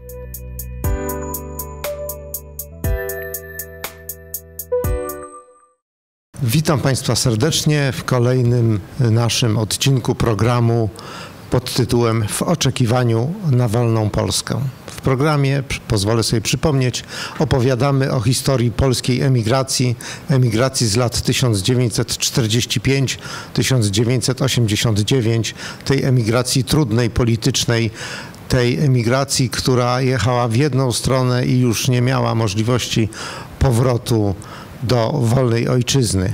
Witam Państwa serdecznie w kolejnym naszym odcinku programu pod tytułem W oczekiwaniu na wolną Polskę. W programie, pozwolę sobie przypomnieć, opowiadamy o historii polskiej emigracji z lat 1945-1989, tej emigracji trudnej, politycznej, tej emigracji, która jechała w jedną stronę i już nie miała możliwości powrotu do wolnej ojczyzny.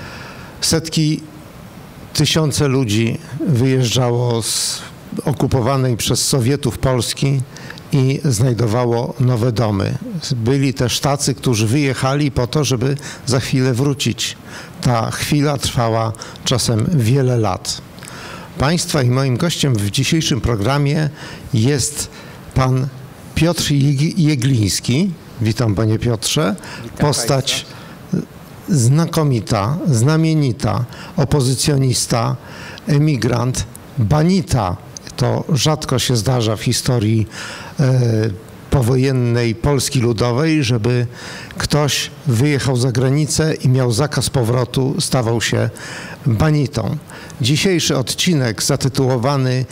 Tysiące ludzi wyjeżdżało z okupowanej przez Sowietów Polski i znajdowało nowe domy. Byli też tacy, którzy wyjechali po to, żeby za chwilę wrócić. Ta chwila trwała czasem wiele lat. Państwa i moim gościem w dzisiejszym programie jest pan Piotr Jegliński. Witam, panie Piotrze. Witam postać państwa. Znamienita, opozycjonista, emigrant, banita. To rzadko się zdarza w historii powojennej Polski Ludowej, żeby ktoś wyjechał za granicę i miał zakaz powrotu, stawał się banitą. Dzisiejszy odcinek zatytułowany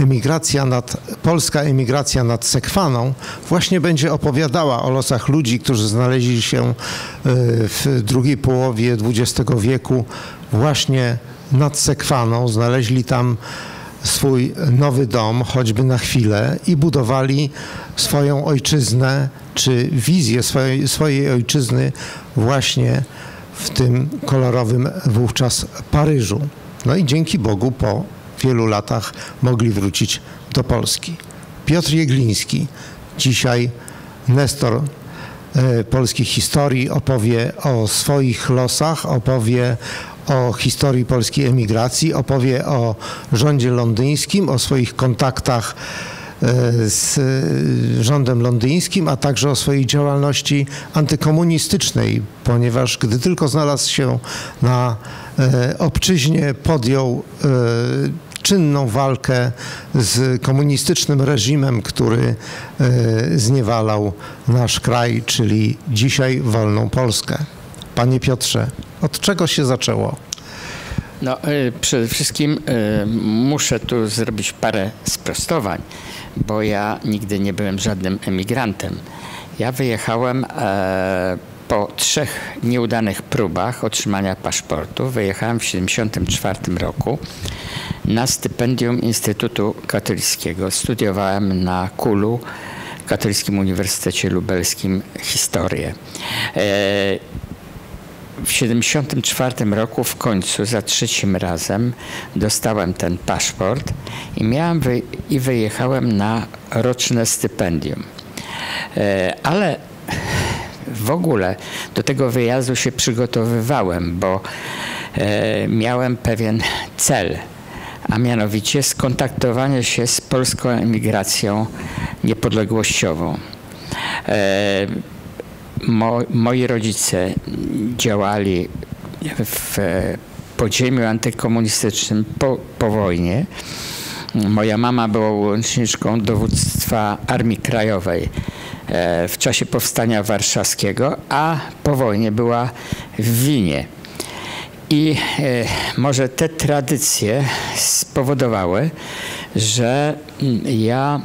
Polska emigracja nad Sekwaną właśnie będzie opowiadała o losach ludzi, którzy znaleźli się w drugiej połowie XX wieku właśnie nad Sekwaną. Znaleźli tam swój nowy dom, choćby na chwilę, i budowali swoją ojczyznę, czy wizję swojej ojczyzny właśnie w tym kolorowym wówczas Paryżu. No i dzięki Bogu po wielu latach mogli wrócić do Polski. Piotr Jegliński, dzisiaj nestor polskiej historii, opowie o swoich losach, opowie o historii polskiej emigracji, opowie o rządzie londyńskim, o swoich kontaktach z rządem londyńskim, a także o swojej działalności antykomunistycznej, ponieważ gdy tylko znalazł się na obczyźnie, podjął czynną walkę z komunistycznym reżimem, który zniewalał nasz kraj, czyli dzisiaj wolną Polskę. Panie Piotrze, od czego się zaczęło? No, przede wszystkim muszę tu zrobić parę sprostowań, bo ja nigdy nie byłem żadnym emigrantem. Ja wyjechałem po 3 nieudanych próbach otrzymania paszportu. Wyjechałem w 1974 roku na stypendium Instytutu Katolickiego. Studiowałem na KUL-u, Katolickim Uniwersytecie Lubelskim, historię. W 1974 roku w końcu za 3. razem dostałem ten paszport i wyjechałem na roczne stypendium. Ale w ogóle do tego wyjazdu się przygotowywałem, bo miałem pewien cel, a mianowicie skontaktowanie się z polską emigracją niepodległościową. Moi rodzice działali w podziemiu antykomunistycznym po wojnie. Moja mama była łączniczką dowództwa Armii Krajowej w czasie Powstania Warszawskiego, a po wojnie była w Wilnie. I może te tradycje spowodowały, że ja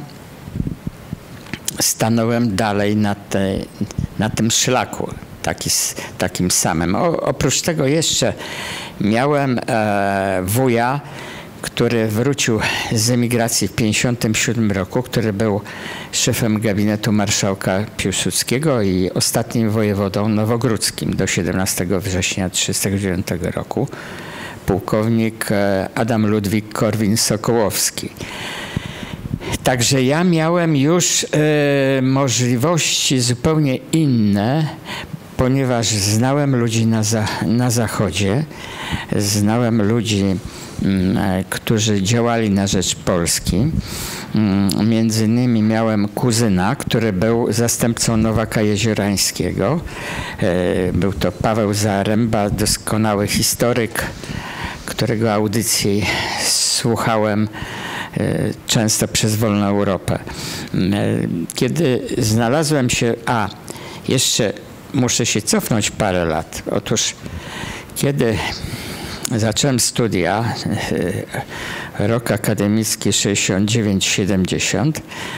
stanąłem dalej na tym szlaku, takim samym. Oprócz tego jeszcze miałem wuja, który wrócił z emigracji w 1957 roku, który był szefem gabinetu marszałka Piłsudskiego i ostatnim wojewodą nowogródzkim do 17 września 1939 roku, pułkownik Adam Ludwik Korwin-Sokołowski. Także ja miałem już możliwości zupełnie inne, ponieważ znałem ludzi na Zachodzie, znałem ludzi, którzy działali na rzecz Polski. Między innymi miałem kuzyna, który był zastępcą Nowaka Jeziorańskiego. Był to Paweł Zaręba, doskonały historyk, którego audycji słuchałem często przez Wolną Europę. Kiedy znalazłem się, jeszcze muszę się cofnąć parę lat. Otóż kiedy zacząłem studia, rok akademicki 69-70,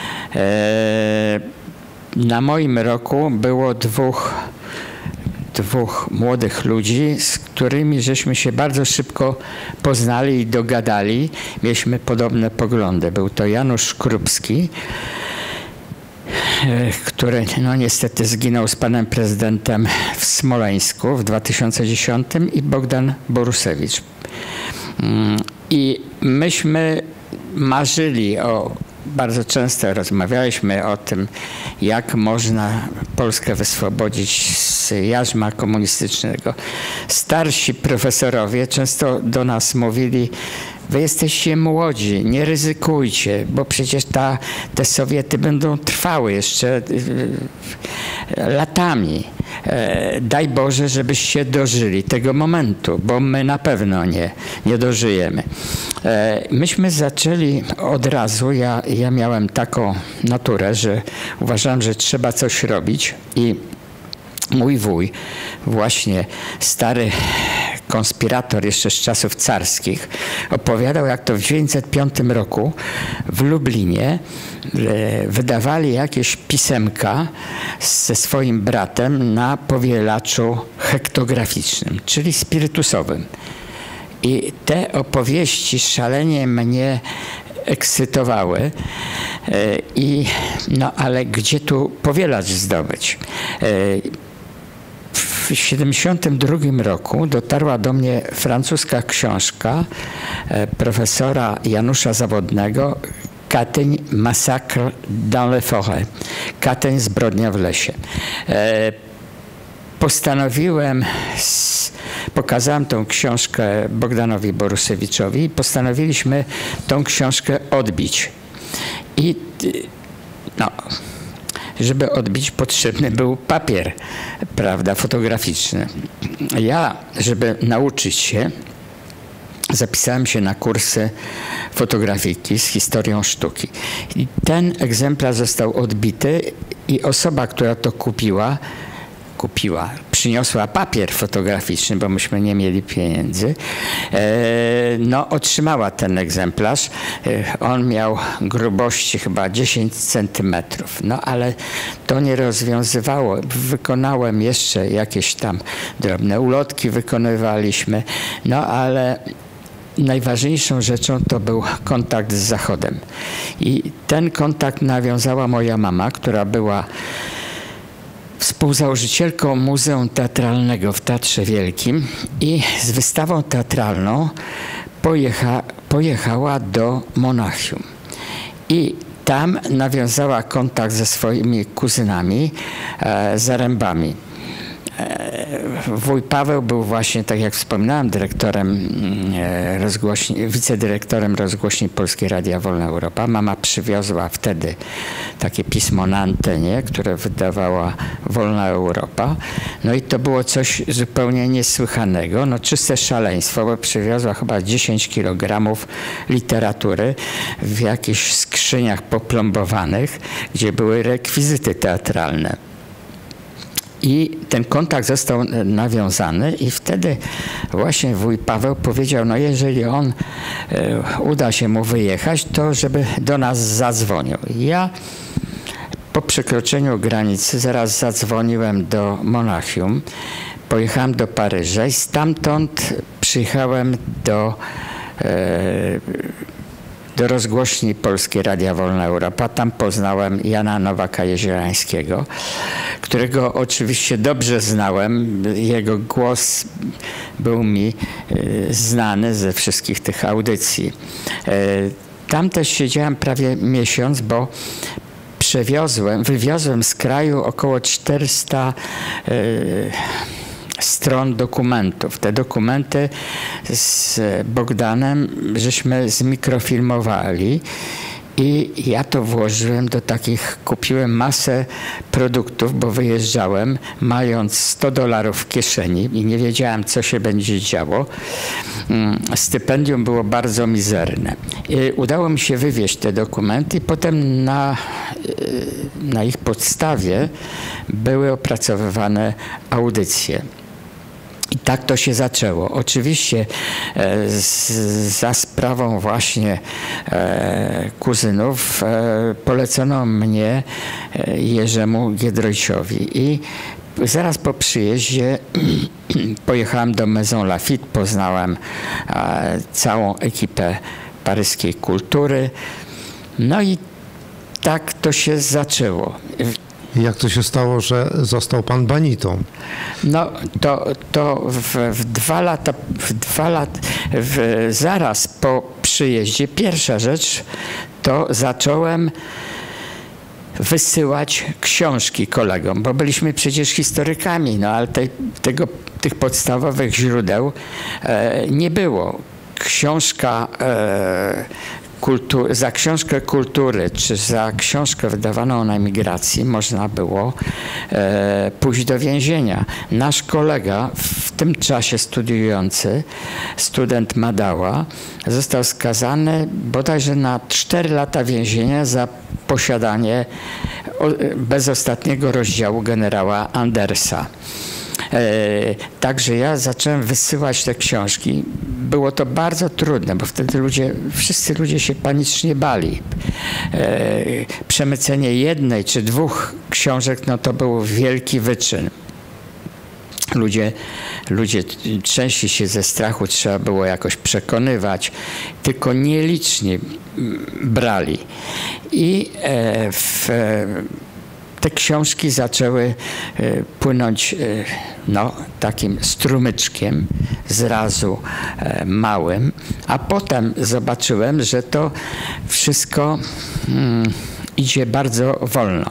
na moim roku było dwóch młodych ludzi, z którymi żeśmy się bardzo szybko poznali i dogadali. Mieliśmy podobne poglądy. Był to Janusz Krupski, który niestety zginął z panem prezydentem w Smoleńsku w 2010, i Bogdan Borusewicz. I myśmy marzyli bardzo często rozmawialiśmy o tym, jak można Polskę wyswobodzić z jarzma komunistycznego. Starsi profesorowie często do nas mówili: wy jesteście młodzi, nie ryzykujcie, bo przecież te Sowiety będą trwały jeszcze latami. Daj Boże, żebyście dożyli tego momentu, bo my na pewno nie dożyjemy. Myśmy zaczęli od razu, ja miałem taką naturę, że uważałem, że trzeba coś robić, i mój wuj, właśnie stary konspirator jeszcze z czasów carskich, opowiadał, jak to w 1905 roku w Lublinie wydawali jakieś pisemka ze swoim bratem na powielaczu hektograficznym, czyli spirytusowym. I te opowieści szalenie mnie ekscytowały. Ale gdzie tu powielacz zdobyć? W 1972 roku dotarła do mnie francuska książka profesora Janusza Zawodnego Katyń, Massacre dans les forêts. Katyń, zbrodnia w lesie. Postanowiłem, pokazałem tą książkę Bogdanowi Borusewiczowi i postanowiliśmy tą książkę odbić. I żeby odbić, potrzebny był papier, prawda, fotograficzny. Ja, żeby nauczyć się, zapisałem się na kursy fotografiki z historią sztuki. I ten egzemplarz został odbity i osoba, która to przyniosła papier fotograficzny, bo myśmy nie mieli pieniędzy, otrzymała ten egzemplarz. On miał grubości chyba 10 centymetrów. Ale to nie rozwiązywało. Wykonałem jeszcze jakieś tam drobne ulotki, wykonywaliśmy, ale najważniejszą rzeczą to był kontakt z Zachodem. I ten kontakt nawiązała moja mama, która była współzałożycielką Muzeum Teatralnego w Teatrze Wielkim, i z wystawą teatralną pojechała do Monachium. I tam nawiązała kontakt ze swoimi kuzynami, Zarębami. Wuj Paweł był właśnie, tak jak wspominałem, wicedyrektorem rozgłośni Polskiej Radia Wolna Europa. Mama przywiozła wtedy takie pismo na antenie, które wydawała Wolna Europa. I to było coś zupełnie niesłychanego. Czyste szaleństwo, bo przywiozła chyba 10 kg literatury w jakichś skrzyniach poplombowanych, gdzie były rekwizyty teatralne. I ten kontakt został nawiązany, i wtedy właśnie wuj Paweł powiedział, jeżeli on uda się mu wyjechać, to żeby do nas zadzwonił. Ja po przekroczeniu granicy zaraz zadzwoniłem do Monachium, pojechałem do Paryża i stamtąd przyjechałem do rozgłośni Polskiej Radia Wolna Europa. Tam poznałem Jana Nowaka-Jeziorańskiego, którego oczywiście dobrze znałem. Jego głos był mi znany ze wszystkich tych audycji. Tam też siedziałem prawie miesiąc, bo wywiozłem z kraju około 400 stron dokumentów. Te dokumenty z Bogdanem żeśmy zmikrofilmowali I ja to włożyłem do takich, kupiłem masę produktów, bo wyjeżdżałem mając $100 w kieszeni i nie wiedziałem, co się będzie działo. Stypendium było bardzo mizerne. I udało mi się wywieźć te dokumenty i potem na ich podstawie były opracowywane audycje. I tak to się zaczęło. Oczywiście za sprawą właśnie kuzynów polecono mnie Jerzemu Giedroyciowi i zaraz po przyjeździe pojechałem do Maison Lafitte, poznałem całą ekipę paryskiej kultury. No i tak to się zaczęło. Jak to się stało, że został pan banitą? No to zaraz po przyjeździe pierwsza rzecz to zacząłem wysyłać książki kolegom, bo byliśmy przecież historykami, no ale tych podstawowych źródeł nie było. Za książkę kultury, czy za książkę wydawaną na emigracji można było pójść do więzienia. Nasz kolega, w tym czasie studiujący, student Madała, został skazany bodajże na 4 lata więzienia za posiadanie bez ostatniego rozdziału generała Andersa. Także ja zacząłem wysyłać te książki. Było to bardzo trudne, bo wtedy wszyscy ludzie się panicznie bali. Przemycenie 1 czy 2 książek, no to był wielki wyczyn. Ludzie trzęśli się ze strachu, trzeba było jakoś przekonywać, tylko nieliczni brali. I te książki zaczęły płynąć takim strumyczkiem, zrazu małym, a potem zobaczyłem, że to wszystko idzie bardzo wolno.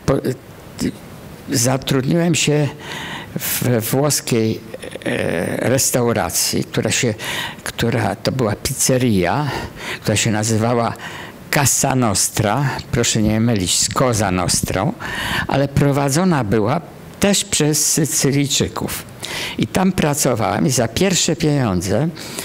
Zatrudniłem się w włoskiej restauracji, która to była pizzeria, która się nazywała Casa Nostra, proszę nie mylić z Cosa Nostrą, ale prowadzona była też przez Sycylijczyków. I tam pracowałem i za pierwsze pieniądze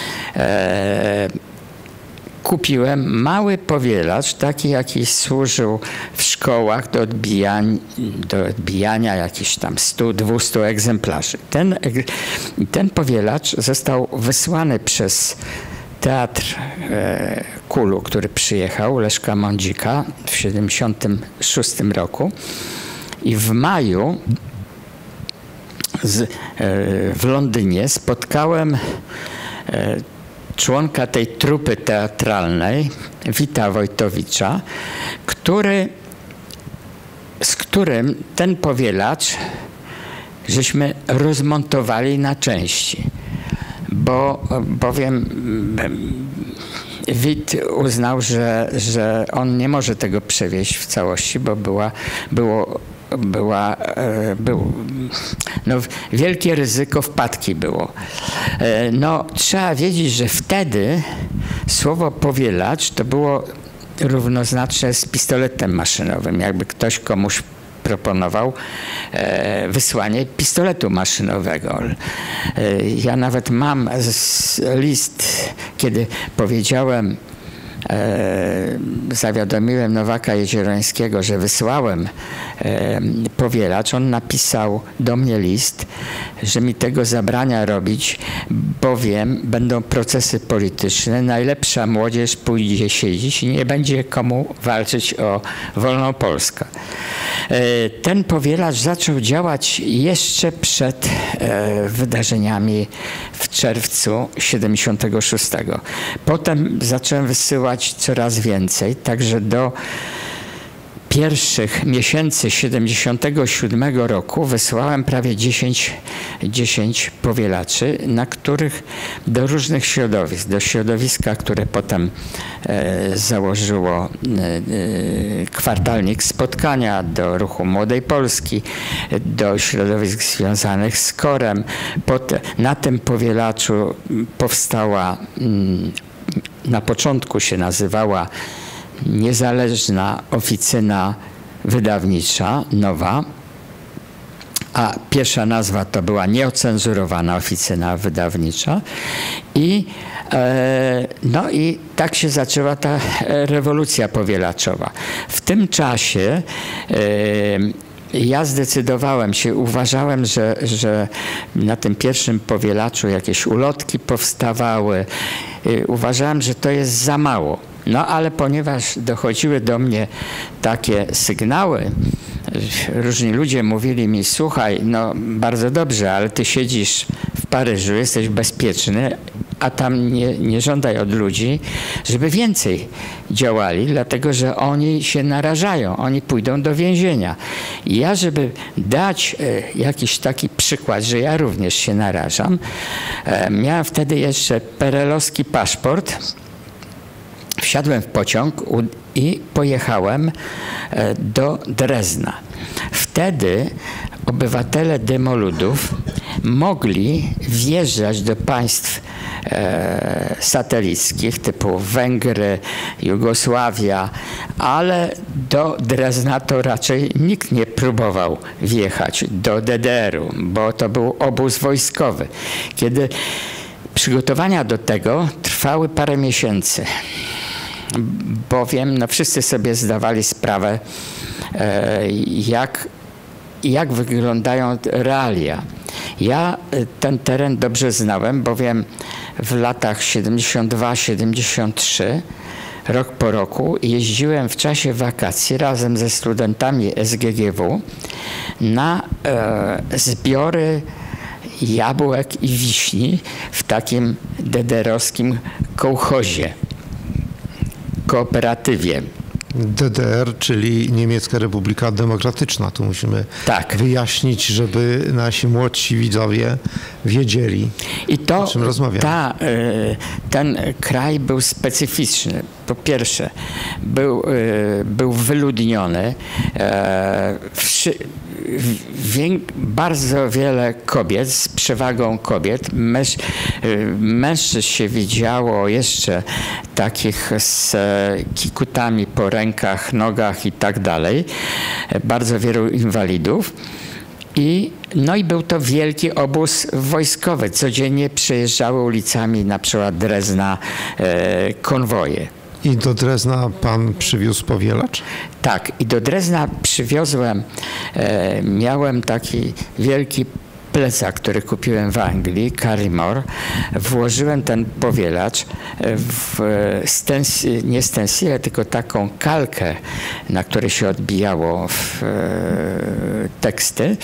kupiłem mały powielacz, taki jaki służył w szkołach do odbijania jakichś tam 100-200 egzemplarzy. Ten powielacz został wysłany przez Teatr Kulu, który przyjechał, Leszka Mądzika w 1976 roku i w maju w Londynie spotkałem członka tej trupy teatralnej, Wita Wojtowicza, z którym ten powielacz żeśmy rozmontowali na części. Bowiem Wit uznał, że on nie może tego przewieźć w całości, bo wielkie ryzyko wpadki było. Trzeba wiedzieć, że wtedy słowo powielacz to było równoznaczne z pistoletem maszynowym. Jakby ktoś komuś proponował wysłanie pistoletu maszynowego. Ja nawet mam list, kiedy powiedziałem, zawiadomiłem Nowaka Jeziorańskiego, że wysłałem powielacz. On napisał do mnie list, że mi tego zabrania robić, bowiem będą procesy polityczne, najlepsza młodzież pójdzie siedzieć i nie będzie komu walczyć o wolną Polskę. Ten powielacz zaczął działać jeszcze przed wydarzeniami w czerwcu 76. Potem zacząłem wysyłać coraz więcej, także do pierwszych miesięcy 77 roku wysłałem prawie 10 powielaczy, na których do różnych środowisk, do środowiska, które potem założyło kwartalnik Spotkania, do Ruchu Młodej Polski, do środowisk związanych z KOR-em. Na tym powielaczu powstała, na początku się nazywała niezależna oficyna wydawnicza, nowa, a pierwsza nazwa to była nieocenzurowana oficyna wydawnicza no i tak się zaczęła ta rewolucja powielaczowa. W tym czasie ja zdecydowałem się, uważałem, że na tym pierwszym powielaczu jakieś ulotki powstawały. Uważałem, że to jest za mało. No ale ponieważ dochodziły do mnie takie sygnały, różni ludzie mówili mi, słuchaj, no bardzo dobrze, ale ty siedzisz w Paryżu, jesteś bezpieczny, a tam nie żądaj od ludzi, żeby więcej działali, dlatego że oni się narażają, oni pójdą do więzienia. I ja, żeby dać jakiś taki przykład, że ja również się narażam, miałem wtedy jeszcze perelowski paszport. Wsiadłem w pociąg i pojechałem do Drezna. Wtedy obywatele demoludów mogli wjeżdżać do państw satelickich typu Węgry, Jugosławia, ale do Drezna to raczej nikt nie próbował wjechać, do DDR-u, bo to był obóz wojskowy. Kiedy przygotowania do tego trwały parę miesięcy, bowiem no, wszyscy sobie zdawali sprawę, jak wyglądają realia. Ja ten teren dobrze znałem, bowiem w latach 72-73, rok po roku, jeździłem w czasie wakacji razem ze studentami SGGW na zbiory jabłek i wiśni w takim DDR-owskim kołchozie, kooperatywie. DDR, czyli Niemiecka Republika Demokratyczna. Tu musimy wyjaśnić, żeby nasi młodsi widzowie wiedzieli, o czym rozmawiamy. Ten kraj był specyficzny. Po pierwsze, był wyludniony. Bardzo wiele kobiet, z przewagą kobiet. Mężczyzn się widziało jeszcze takich z kikutami po rękach, nogach i tak dalej. Bardzo wielu inwalidów. No i był to wielki obóz wojskowy. Codziennie przejeżdżały ulicami na przykład Drezna konwoje. I do Drezna pan przywiózł powielacz? Tak, i do Drezna przywiozłem, miałem taki wielki plecak, który kupiłem w Anglii, Carrymore. Włożyłem ten powielacz w nie stensile, tylko taką kalkę, na której się odbijało teksty.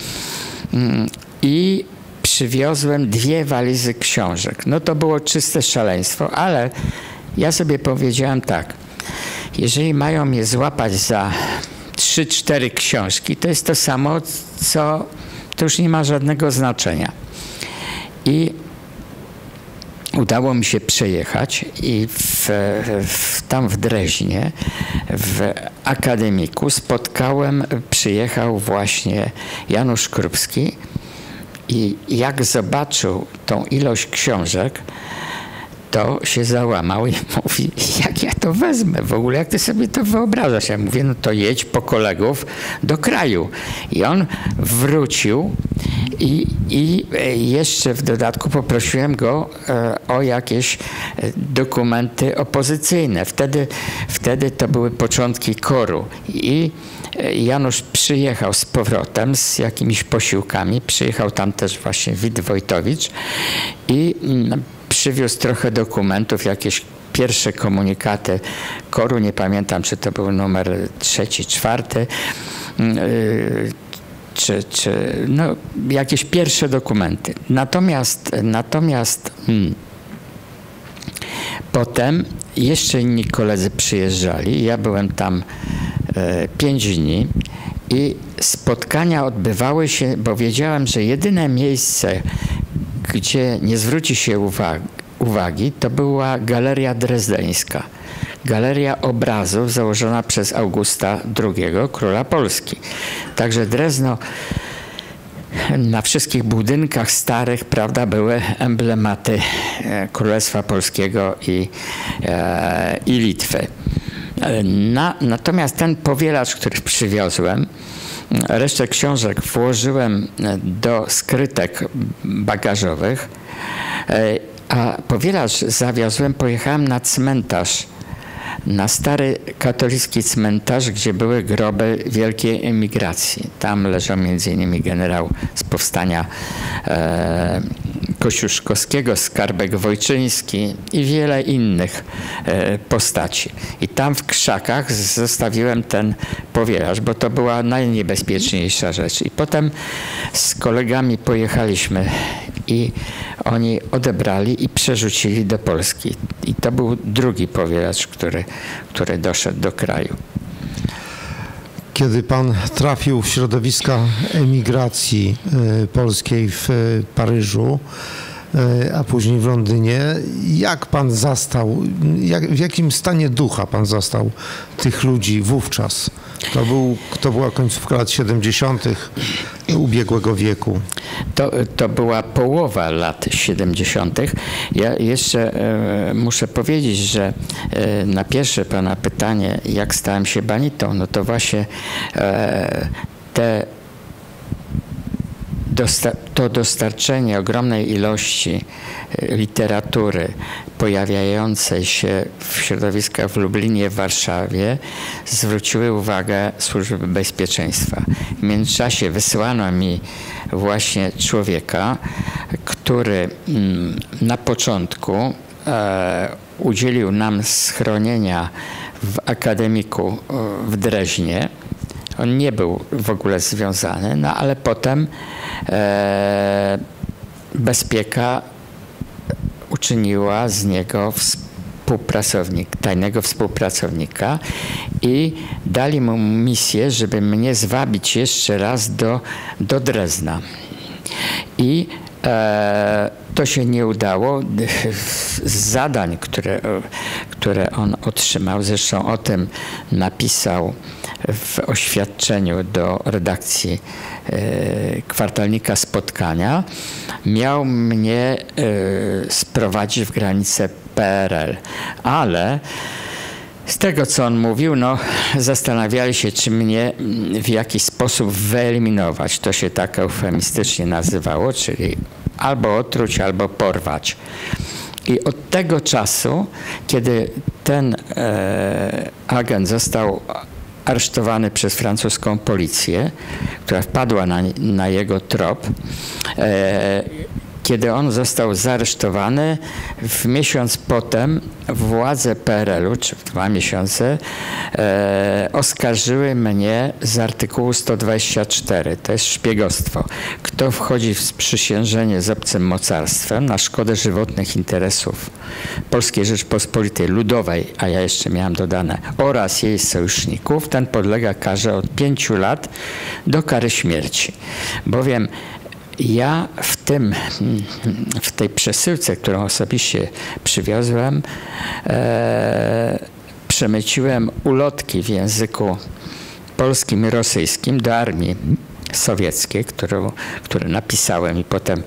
I przywiozłem 2 walizy książek. No to było czyste szaleństwo, ale ja sobie powiedziałem tak, jeżeli mają mnie złapać za 3-4 książki, to jest to samo, co to już nie ma żadnego znaczenia. I udało mi się przejechać i tam w Dreźnie, w akademiku przyjechał właśnie Janusz Krupski i jak zobaczył tą ilość książek, to się załamał i mówi, jak ja to wezmę w ogóle, jak ty sobie to wyobrażasz? Ja mówię, no to jedź po kolegów do kraju. I on wrócił i jeszcze w dodatku poprosiłem go o jakieś dokumenty opozycyjne. Wtedy to były początki KOR-u. I Janusz przyjechał z powrotem z jakimiś posiłkami. Przyjechał tam też właśnie Wit Wojtowicz i przywiózł trochę dokumentów, jakieś pierwsze komunikaty KOR-u, nie pamiętam, czy to był numer 3, 4, no, jakieś pierwsze dokumenty. Natomiast potem jeszcze inni koledzy przyjeżdżali, ja byłem tam 5 dni i spotkania odbywały się, bo wiedziałem, że jedyne miejsce, gdzie nie zwróci się uwagi, to była Galeria Drezdeńska. Galeria obrazów założona przez Augusta II, króla Polski. Także Drezno, na wszystkich budynkach starych, prawda, były emblematy Królestwa Polskiego i Litwy. Natomiast ten powielacz, który przywiozłem, resztę książek włożyłem do skrytek bagażowych, a powielacz zawiozłem, pojechałem na cmentarz, na stary katolicki cmentarz, gdzie były groby wielkiej emigracji. Tam leżał m.in. generał z powstania Kościuszkowskiego, Skarbek Wojczyński i wiele innych postaci. I tam w krzakach zostawiłem ten powielacz, bo to była najniebezpieczniejsza rzecz. I potem z kolegami pojechaliśmy i oni odebrali i przerzucili do Polski. I to był drugi powielacz, który doszedł do kraju. Kiedy pan trafił w środowiska emigracji polskiej w Paryżu, a później w Londynie, jak pan zastał, w jakim stanie ducha pan zastał tych ludzi wówczas? To była końcówka lat 70. ubiegłego wieku. To była połowa lat 70. Ja jeszcze muszę powiedzieć, że na pierwsze pana pytanie, jak stałem się banitą, no to właśnie to dostarczenie ogromnej ilości literatury pojawiającej się w środowiskach w Lublinie, w Warszawie zwróciły uwagę Służby Bezpieczeństwa. W międzyczasie wysłano mi właśnie człowieka, który na początku udzielił nam schronienia w akademiku w Dreźnie. On nie był w ogóle związany, no ale potem bezpieka uczyniła z niego tajnego współpracownika i dali mu misję, żeby mnie zwabić jeszcze raz do Drezna. I to się nie udało. Z zadań, które on otrzymał, zresztą o tym napisał w oświadczeniu do redakcji kwartalnika Spotkania, miał mnie sprowadzić w granicę PRL. Ale z tego, co on mówił, no, zastanawiali się, czy mnie w jakiś sposób wyeliminować. To się tak eufemistycznie nazywało, czyli albo otruć, albo porwać. I od tego czasu, kiedy ten agent został aresztowany przez francuską policję, która wpadła na jego trop, kiedy on został zaaresztowany, w miesiąc potem władze PRL-u, czy w 2 miesiące, oskarżyły mnie z artykułu 124. To jest szpiegostwo. Kto wchodzi w sprzysiężenie z obcym mocarstwem na szkodę żywotnych interesów Polskiej Rzeczpospolitej Ludowej, a ja jeszcze miałem dodane, oraz jej sojuszników, ten podlega karze od 5 lat do kary śmierci. Bowiem ja w tej przesyłce, którą osobiście przywiozłem, przemyciłem ulotki w języku polskim i rosyjskim do armii sowieckiej, które napisałem i potem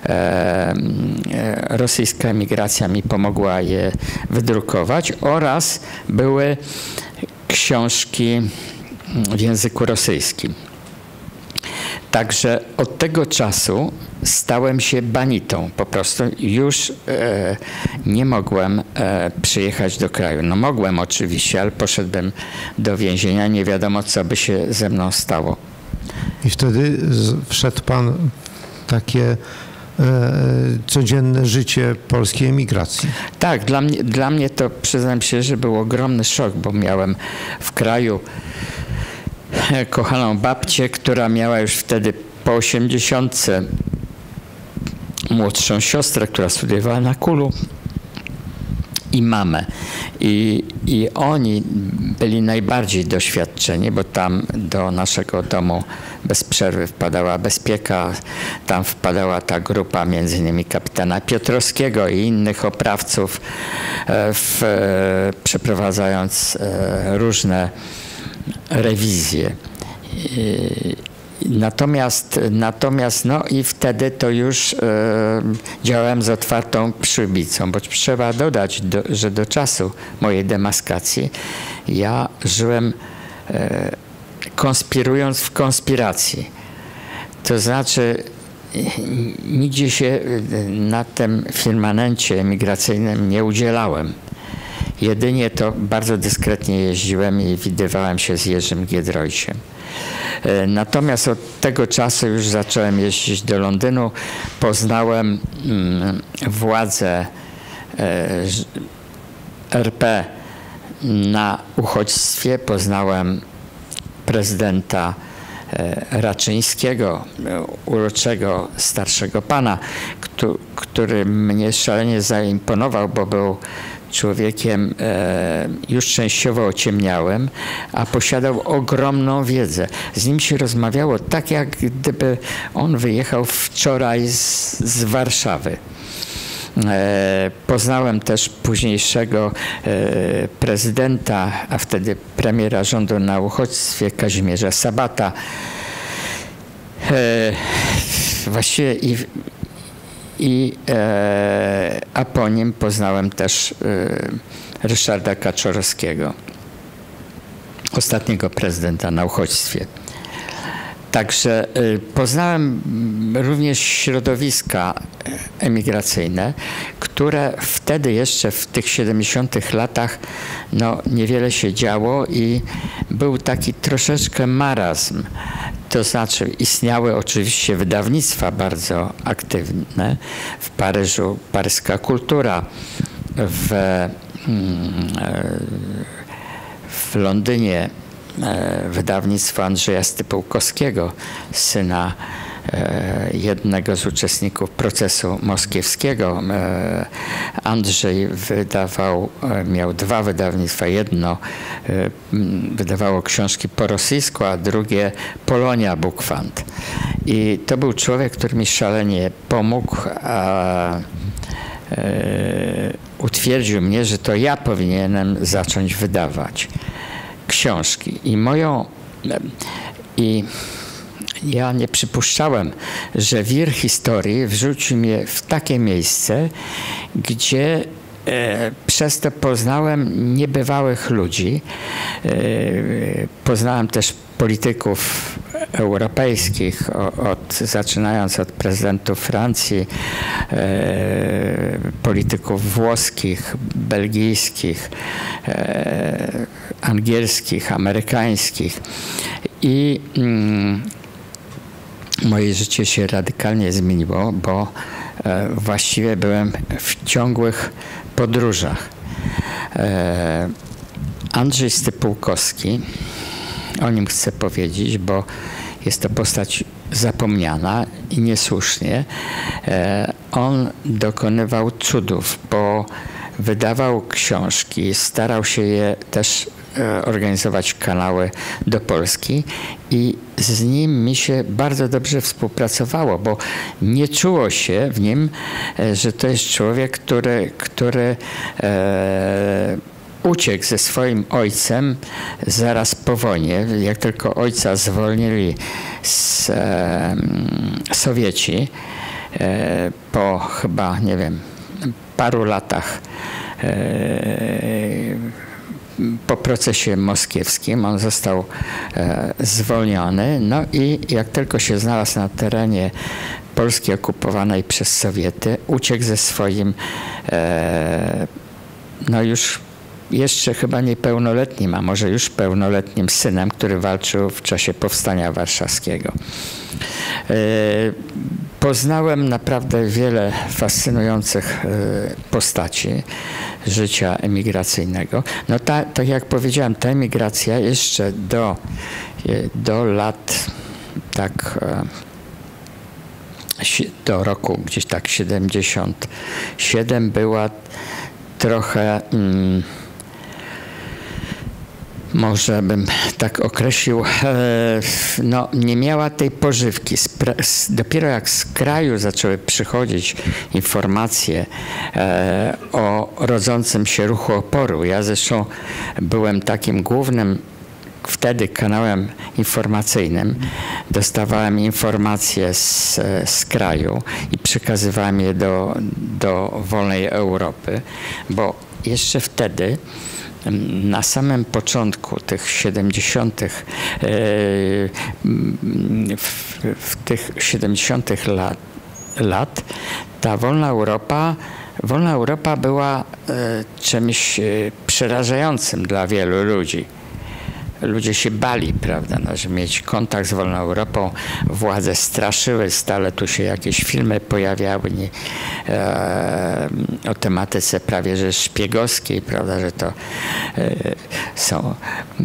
rosyjska emigracja mi pomogła je wydrukować, oraz były książki w języku rosyjskim. Także od tego czasu stałem się banitą. Po prostu już nie mogłem przyjechać do kraju. No mogłem oczywiście, ale poszedłbym do więzienia. Nie wiadomo, co by się ze mną stało. I wtedy wszedł pan w takie codzienne życie polskiej emigracji. Tak, dla mnie to, przyznam się, że był ogromny szok, bo miałem w kraju kochaną babcię, która miała już wtedy po 80, młodszą siostrę, która studiowała na Kulu, i mamę. I oni byli najbardziej doświadczeni, bo tam do naszego domu bez przerwy wpadała bezpieka, tam wpadała ta grupa między innymi kapitana Piotrowskiego i innych oprawców, przeprowadzając różne rewizje. Natomiast no i wtedy to już działałem z otwartą przybicą, bo trzeba dodać, że do czasu mojej demaskacji ja żyłem konspirując w konspiracji. To znaczy nigdzie się na tym firmamencie emigracyjnym nie udzielałem. Jedynie to bardzo dyskretnie jeździłem i widywałem się z Jerzym Giedroyciem. Natomiast od tego czasu już zacząłem jeździć do Londynu. Poznałem władze RP na uchodźstwie. Poznałem prezydenta Raczyńskiego, uroczego starszego pana, który mnie szalenie zaimponował, bo był człowiekiem już częściowo ociemniałym, a posiadał ogromną wiedzę. Z nim się rozmawiało tak, jak gdyby on wyjechał wczoraj z Warszawy. Poznałem też późniejszego prezydenta, a wtedy premiera rządu na uchodźstwie, Kazimierza Sabata. Właściwie a po nim poznałem też Ryszarda Kaczorowskiego, ostatniego prezydenta na uchodźstwie. Także poznałem również środowiska emigracyjne, które wtedy jeszcze w tych 70-tych latach no, niewiele się działo i był taki troszeczkę marazm. To znaczy istniały oczywiście wydawnictwa bardzo aktywne. W Paryżu Paryska Kultura, w Londynie wydawnictwo Andrzeja Stypułkowskiego, syna jednego z uczestników procesu moskiewskiego. Andrzej miał dwa wydawnictwa. Jedno wydawało książki po rosyjsku, a drugie Polonia Book Fund. I to był człowiek, który mi szalenie pomógł, utwierdził mnie, że to ja powinienem zacząć wydawać książki. Ja nie przypuszczałem, że wir historii wrzucił mnie w takie miejsce, gdzie przez to poznałem niebywałych ludzi. Poznałem też polityków europejskich, zaczynając od prezydentów Francji, polityków włoskich, belgijskich, angielskich, amerykańskich. I moje życie się radykalnie zmieniło, bo właściwie byłem w ciągłych podróżach. Andrzej Stypułkowski, o nim chcę powiedzieć, bo jest to postać zapomniana i niesłusznie. On dokonywał cudów, bo wydawał książki, starał się je też organizować kanały do Polski i z nim mi się bardzo dobrze współpracowało, bo nie czuło się w nim, że to jest człowiek, który uciekł ze swoim ojcem zaraz po wojnie. Jak tylko ojca zwolnili Sowieci, po chyba, nie wiem, paru latach po procesie moskiewskim on został zwolniony, no i jak tylko się znalazł na terenie Polski okupowanej przez Sowiety, uciekł ze swoim no już jeszcze chyba niepełnoletnim, a może już pełnoletnim synem, który walczył w czasie Powstania Warszawskiego. Poznałem naprawdę wiele fascynujących postaci życia emigracyjnego. No tak jak powiedziałem, ta emigracja jeszcze do lat tak do roku gdzieś tak 77 była trochę może bym tak określił, no, nie miała tej pożywki. Dopiero jak z kraju zaczęły przychodzić informacje o rodzącym się ruchu oporu. Ja zresztą byłem takim głównym wtedy kanałem informacyjnym dostawałem informacje z kraju i przekazywałem je do Wolnej Europy, bo jeszcze wtedy na samym początku tych 70. W tych 70. lat ta Wolna Europa była czymś przerażającym dla wielu ludzi. Ludzie się bali, prawda, no, żeby mieć kontakt z Wolną Europą. Władze straszyły, stale tu się jakieś filmy pojawiały o tematyce prawie że szpiegowskiej, prawda, że to są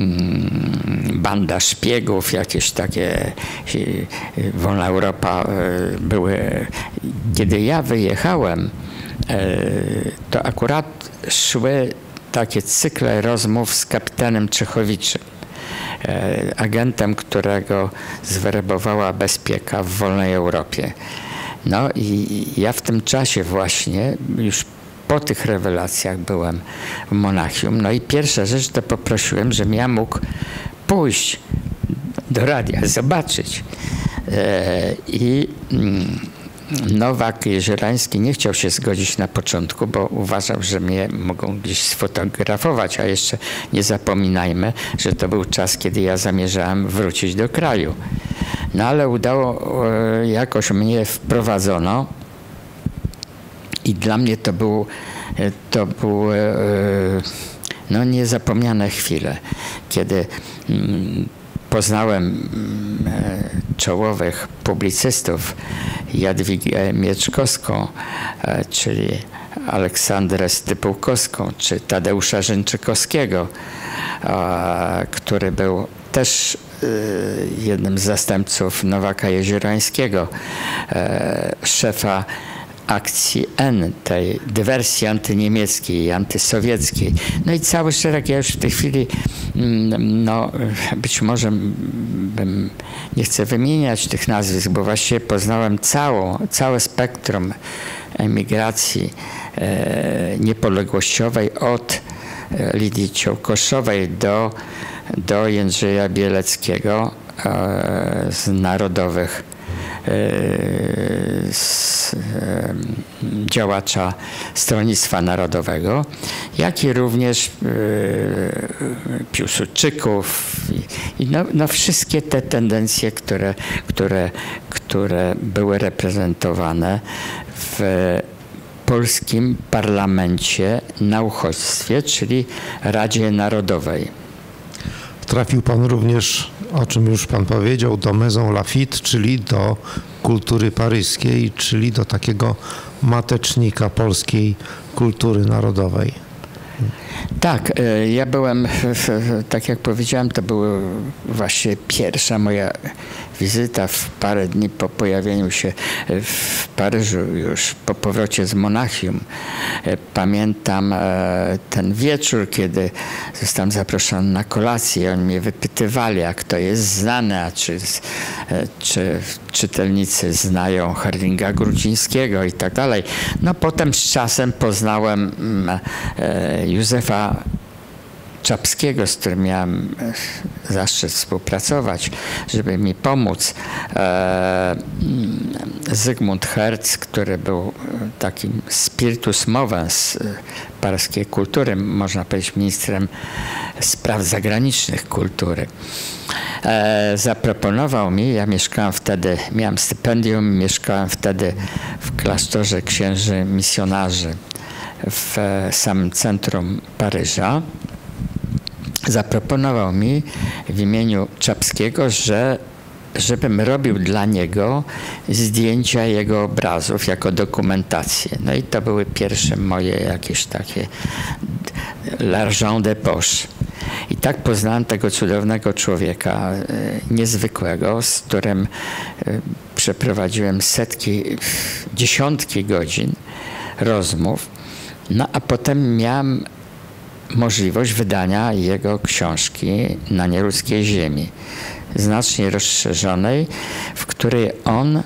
banda szpiegów, jakieś takie. Wolna Europa były. Kiedy ja wyjechałem, to akurat szły takie cykle rozmów z kapitanem Czechowiczem, agentem, którego zwerbowała Bezpieka w Wolnej Europie. No i ja w tym czasie właśnie, już po tych rewelacjach byłem w Monachium. No i pierwsza rzecz to poprosiłem, żebym ja mógł pójść do radia, zobaczyć. Nowak Jeziorański nie chciał się zgodzić na początku, bo uważał, że mnie mogą gdzieś sfotografować, a jeszcze nie zapominajmy, że to był czas, kiedy ja zamierzałem wrócić do kraju. No ale jakoś mnie wprowadzono i dla mnie to były no, niezapomniane chwile, kiedy poznałem czołowych publicystów, Jadwigę Mieczkowską, czyli Aleksandrę Stypułkowską, czy Tadeusza Rzęczykowskiego, który był też jednym z zastępców Nowaka Jeziorańskiego, szefa akcji N, tej dywersji antyniemieckiej i antysowieckiej. No i cały szereg, ja już w tej chwili, no być może nie chcę wymieniać tych nazwisk, bo właściwie poznałem całe spektrum emigracji niepodległościowej od Lidii Ciołkoszowej do Jędrzeja Bieleckiego z narodowych działacza Stronnictwa Narodowego, jak i również Piłsudczyków i no wszystkie te tendencje, które były reprezentowane w polskim parlamencie na uchodźstwie, czyli Radzie Narodowej. Trafił pan również, o czym już pan powiedział, do Maison Lafitte, czyli do kultury paryskiej, czyli do takiego matecznika polskiej kultury narodowej. Tak, ja byłem, tak jak powiedziałem, to była właśnie pierwsza moja wizyta w parę dni po pojawieniu się w Paryżu, już po powrocie z Monachium. Pamiętam ten wieczór, kiedy zostałem zaproszony na kolację. Oni mnie wypytywali, jak to jest znane, a czy czytelnicy znają Herlinga Grudzińskiego i tak dalej. No potem z czasem poznałem Józefa Czapskiego, z którym miałem zaszczyt współpracować, żeby mi pomóc. Zygmunt Herz, który był takim spiritus movens paryskiej kultury, można powiedzieć ministrem spraw zagranicznych kultury. Zaproponował mi, ja mieszkałem wtedy, miałem stypendium, mieszkałem wtedy w klasztorze księży misjonarzy w samym centrum Paryża. Zaproponował mi w imieniu Czapskiego, żebym robił dla niego zdjęcia jego obrazów jako dokumentację. No i to były pierwsze moje jakieś takie l'argent de poche. I tak poznałem tego cudownego człowieka, niezwykłego, z którym przeprowadziłem dziesiątki godzin rozmów. No a potem miałem możliwość wydania jego książki Na nieludzkiej ziemi, znacznie rozszerzonej, w której on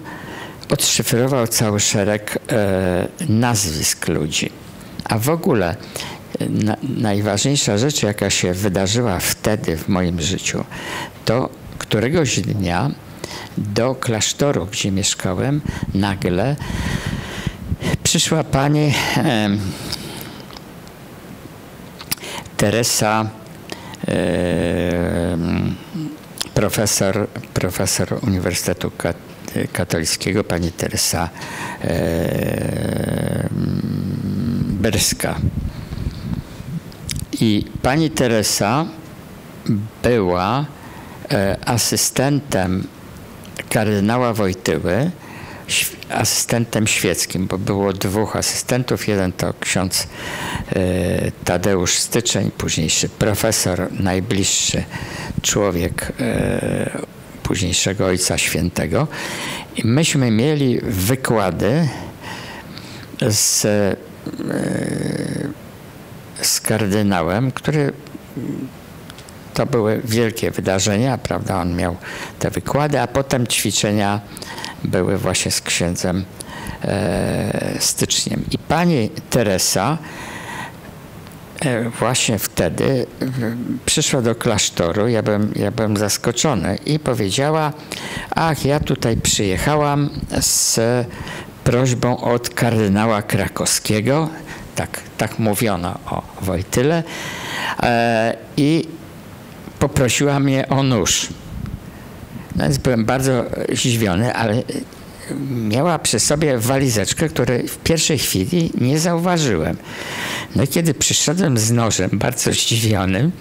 odszyfrował cały szereg nazwisk ludzi. A w ogóle najważniejsza rzecz, jaka się wydarzyła wtedy w moim życiu, to któregoś dnia do klasztoru, gdzie mieszkałem, nagle przyszła pani Teresa, profesor Uniwersytetu Katolickiego, pani Teresa Bryska. I pani Teresa była asystentem kardynała Wojtyły, asystentem świeckim, bo było dwóch asystentów. Jeden to ksiądz Tadeusz Styczeń, późniejszy profesor, najbliższy człowiek późniejszego Ojca Świętego. I myśmy mieli wykłady z kardynałem, który to były wielkie wydarzenia, prawda? On miał te wykłady, a potem ćwiczenia były właśnie z księdzem Styczniem. I pani Teresa właśnie wtedy przyszła do klasztoru, ja byłem zaskoczony i powiedziała: ach, ja tutaj przyjechałam z prośbą od kardynała Krakowskiego, tak mówiono o Wojtyle, i poprosiła mnie o nóż. No więc byłem bardzo zdziwiony, ale miała przy sobie walizeczkę, której w pierwszej chwili nie zauważyłem. No i kiedy przyszedłem z nożem, bardzo zdziwionym,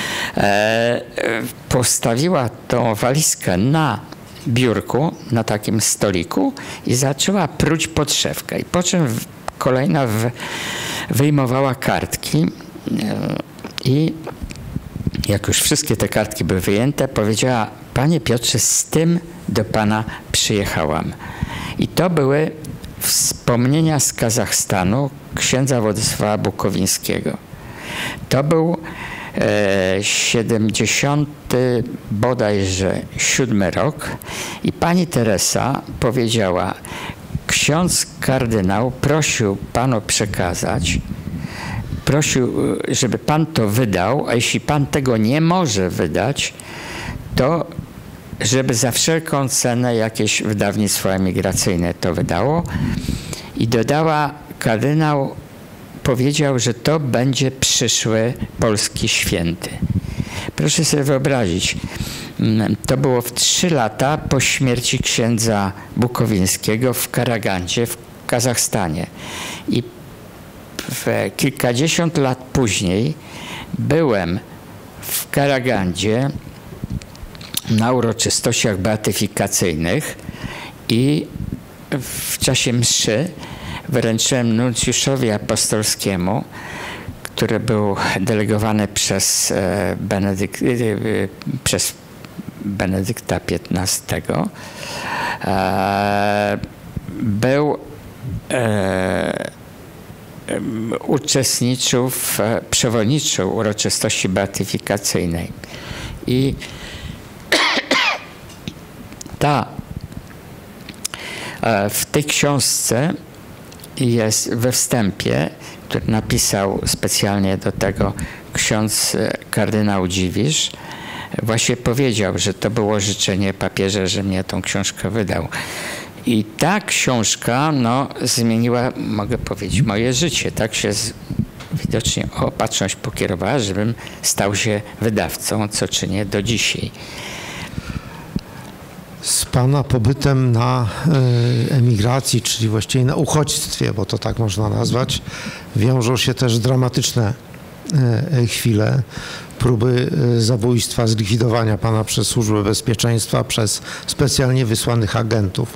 postawiła tą walizkę na biurku, na takim stoliku i zaczęła pruć podszewkę. I po czym kolejna wyjmowała kartki i jak już wszystkie te kartki były wyjęte, powiedziała: panie Piotrze, z tym do pana przyjechałam. I to były wspomnienia z Kazachstanu księdza Władysława Bukowińskiego. To był 70 bodajże 7 rok i pani Teresa powiedziała: ksiądz kardynał prosił panu przekazać, prosił, żeby pan to wydał, a jeśli pan tego nie może wydać, to żeby za wszelką cenę jakieś wydawnictwo emigracyjne to wydało. I dodała: kardynał powiedział, że to będzie przyszły polski święty. Proszę sobie wyobrazić, to było w 3 lata po śmierci księdza Bukowińskiego w Karagandzie w Kazachstanie. I kilkadziesiąt lat później byłem w Karagandzie na uroczystościach beatyfikacyjnych i w czasie mszy wręczyłem nuncjuszowi apostolskiemu, który był delegowany przez Benedykta XV, przewodniczył uroczystości beatyfikacyjnej. I w tej książce jest we wstępie, który napisał specjalnie do tego ksiądz kardynał Dziwisz, właśnie powiedział, że to było życzenie papieża, że mnie tą książkę wydał. I ta książka zmieniła, mogę powiedzieć, moje życie. Tak się widocznie opatrzność pokierowała, żebym stał się wydawcą, co czynię do dzisiaj. Z pana pobytem na emigracji, czyli właściwie na uchodźstwie, bo to tak można nazwać, wiążą się też dramatyczne chwile, próby zabójstwa, zlikwidowania pana przez służby bezpieczeństwa, przez specjalnie wysłanych agentów.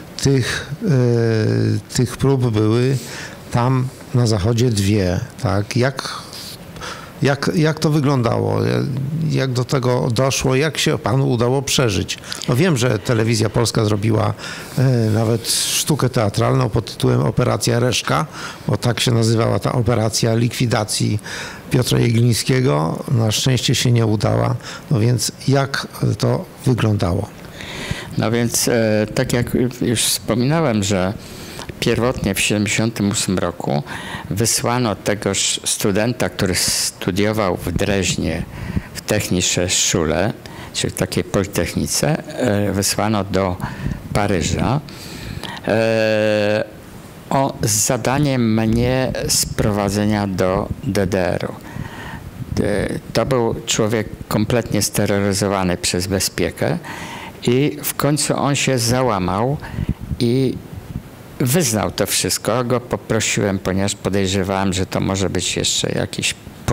Tych prób były tam na zachodzie 2. Tak? Jak to wyglądało? Jak do tego doszło? Jak się panu udało przeżyć? No wiem, że Telewizja Polska zrobiła nawet sztukę teatralną pod tytułem Operacja Reszka, bo tak się nazywała ta operacja likwidacji Piotra Jeglińskiego. Na szczęście się nie udała. No więc jak to wyglądało? No więc tak jak już wspominałem, że pierwotnie w 1978 roku wysłano tegoż studenta, który studiował w Dreźnie w Technische Schule, czyli w takiej politechnice, wysłano do Paryża z zadaniem mnie sprowadzenia do DDR-u. To był człowiek kompletnie steroryzowany przez bezpiekę i w końcu on się załamał i wyznał to wszystko. Ja go poprosiłem, ponieważ podejrzewałem, że to może być jeszcze jakiś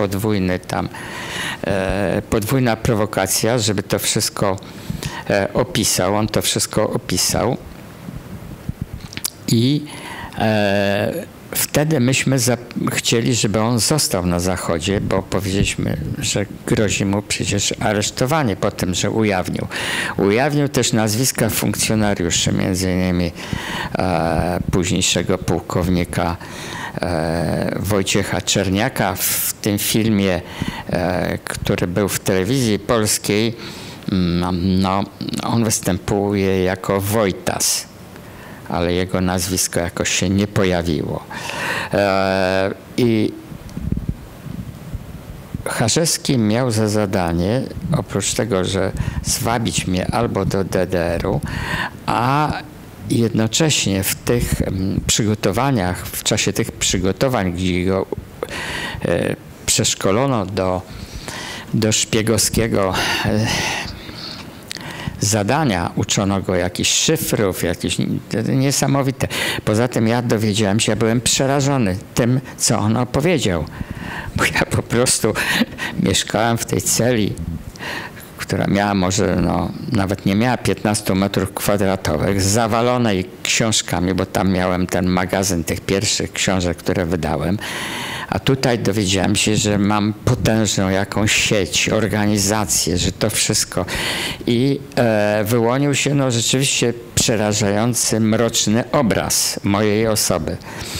podwójna prowokacja, żeby to wszystko opisał. On to wszystko opisał i wtedy myśmy chcieli, żeby on został na Zachodzie, bo powiedzieliśmy, że grozi mu przecież aresztowanie po tym, że ujawnił. Ujawnił też nazwiska funkcjonariuszy, między innymi późniejszego pułkownika Wojciecha Czerniaka. W tym filmie, który był w telewizji polskiej, on występuje jako Wojtas, ale jego nazwisko jakoś się nie pojawiło. I Harzewski miał za zadanie, oprócz tego, że zwabić mnie albo do DDR-u, a jednocześnie w tych przygotowaniach, w czasie tych przygotowań, gdzie go przeszkolono do szpiegowskiego zadania, uczono go jakichś szyfrów, jakieś niesamowite. Poza tym ja dowiedziałem się, ja byłem przerażony tym, co on opowiedział. Bo ja po prostu mieszkałem w tej celi, która miała może, nawet nie miała 15 metrów kwadratowych, zawalonej książkami, bo tam miałem ten magazyn tych pierwszych książek, które wydałem. A tutaj dowiedziałem się, że mam potężną jakąś sieć, organizację, że to wszystko. I wyłonił się rzeczywiście przerażający, mroczny obraz mojej osoby.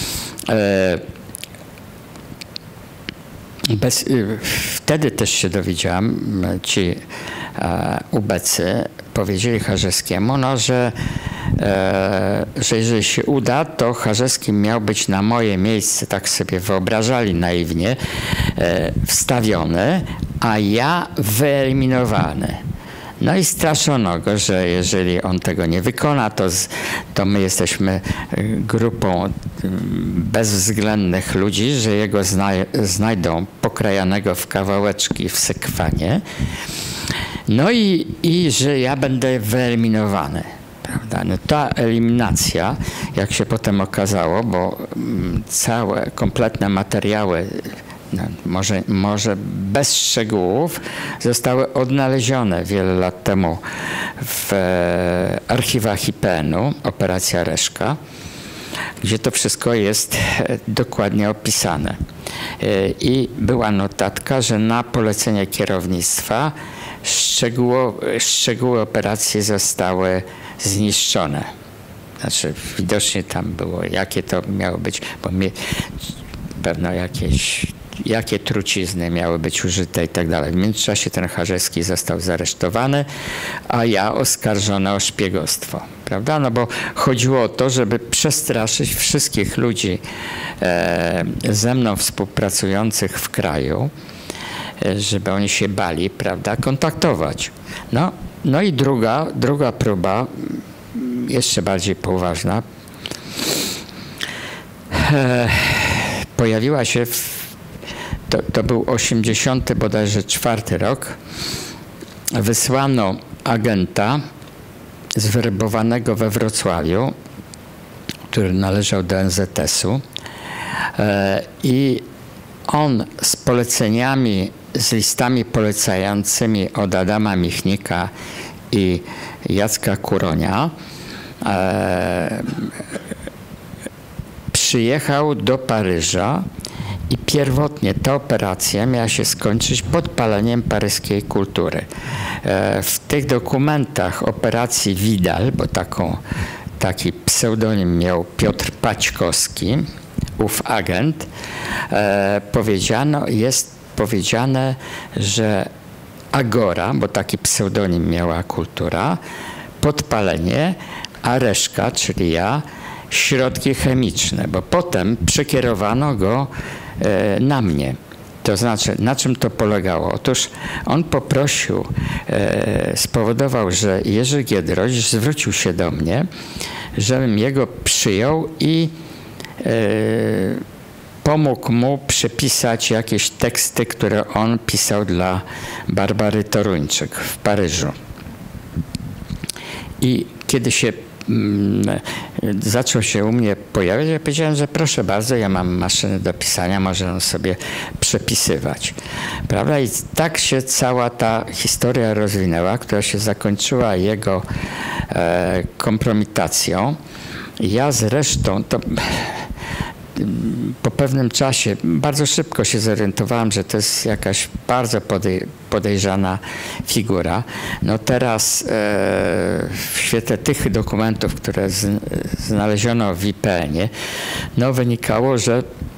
Wtedy też się dowiedziałem, ci ubecy powiedzieli Harzewskiemu, że jeżeli się uda, to Harzewski miał być na moje miejsce, tak sobie wyobrażali naiwnie, wstawiony, a ja wyeliminowany. No i straszono go, że jeżeli on tego nie wykona, to my jesteśmy grupą bezwzględnych ludzi, że jego znajdą pokrajanego w kawałeczki w sekwanie. No i że ja będę wyeliminowany. Prawda? No ta eliminacja, jak się potem okazało, bo całe, kompletne materiały, może bez szczegółów, zostały odnalezione wiele lat temu w archiwach IPN-u, operacja Reszka, gdzie to wszystko jest dokładnie opisane. I była notatka, że na polecenie kierownictwa szczegóły operacji zostały zniszczone. Znaczy widocznie tam było, jakie to miało być, bo pewno jakie trucizny miały być użyte i tak dalej. W międzyczasie ten Harzewski został zaresztowany, a ja oskarżony o szpiegostwo. Prawda? No bo chodziło o to, żeby przestraszyć wszystkich ludzi ze mną współpracujących w kraju, żeby oni się bali, prawda, kontaktować. No i druga próba, jeszcze bardziej poważna, pojawiła się to był 80 bodajże 4 rok. Wysłano agenta zwerbowanego we Wrocławiu, który należał do NZS-u i on z poleceniami, z listami polecającymi od Adama Michnika i Jacka Kuronia przyjechał do Paryża i pierwotnie ta operacja miała się skończyć podpaleniem paryskiej kultury. W tych dokumentach operacji Widal, bo taki pseudonim miał Piotr Paćkowski, ów agent, jest powiedziane, że Agora, bo taki pseudonim miała kultura, podpalenie, a Reszka, czyli ja, środki chemiczne, bo potem przekierowano go na mnie. To znaczy, na czym to polegało? Otóż on poprosił, spowodował, że Jerzy Giedroyć zwrócił się do mnie, żebym jego przyjął i pomógł mu przepisać jakieś teksty, które on pisał dla Barbary Toruńczyk w Paryżu. I kiedy się zaczął się u mnie pojawiać, ja powiedziałem, że proszę bardzo, ja mam maszynę do pisania, może on sobie przepisywać. Prawda? I tak się cała ta historia rozwinęła, która się zakończyła jego kompromitacją. Ja zresztą po pewnym czasie bardzo szybko się zorientowałem, że to jest jakaś bardzo podejrzana figura. No teraz w świetle tych dokumentów, które znaleziono w IPN-ie, no wynikało, że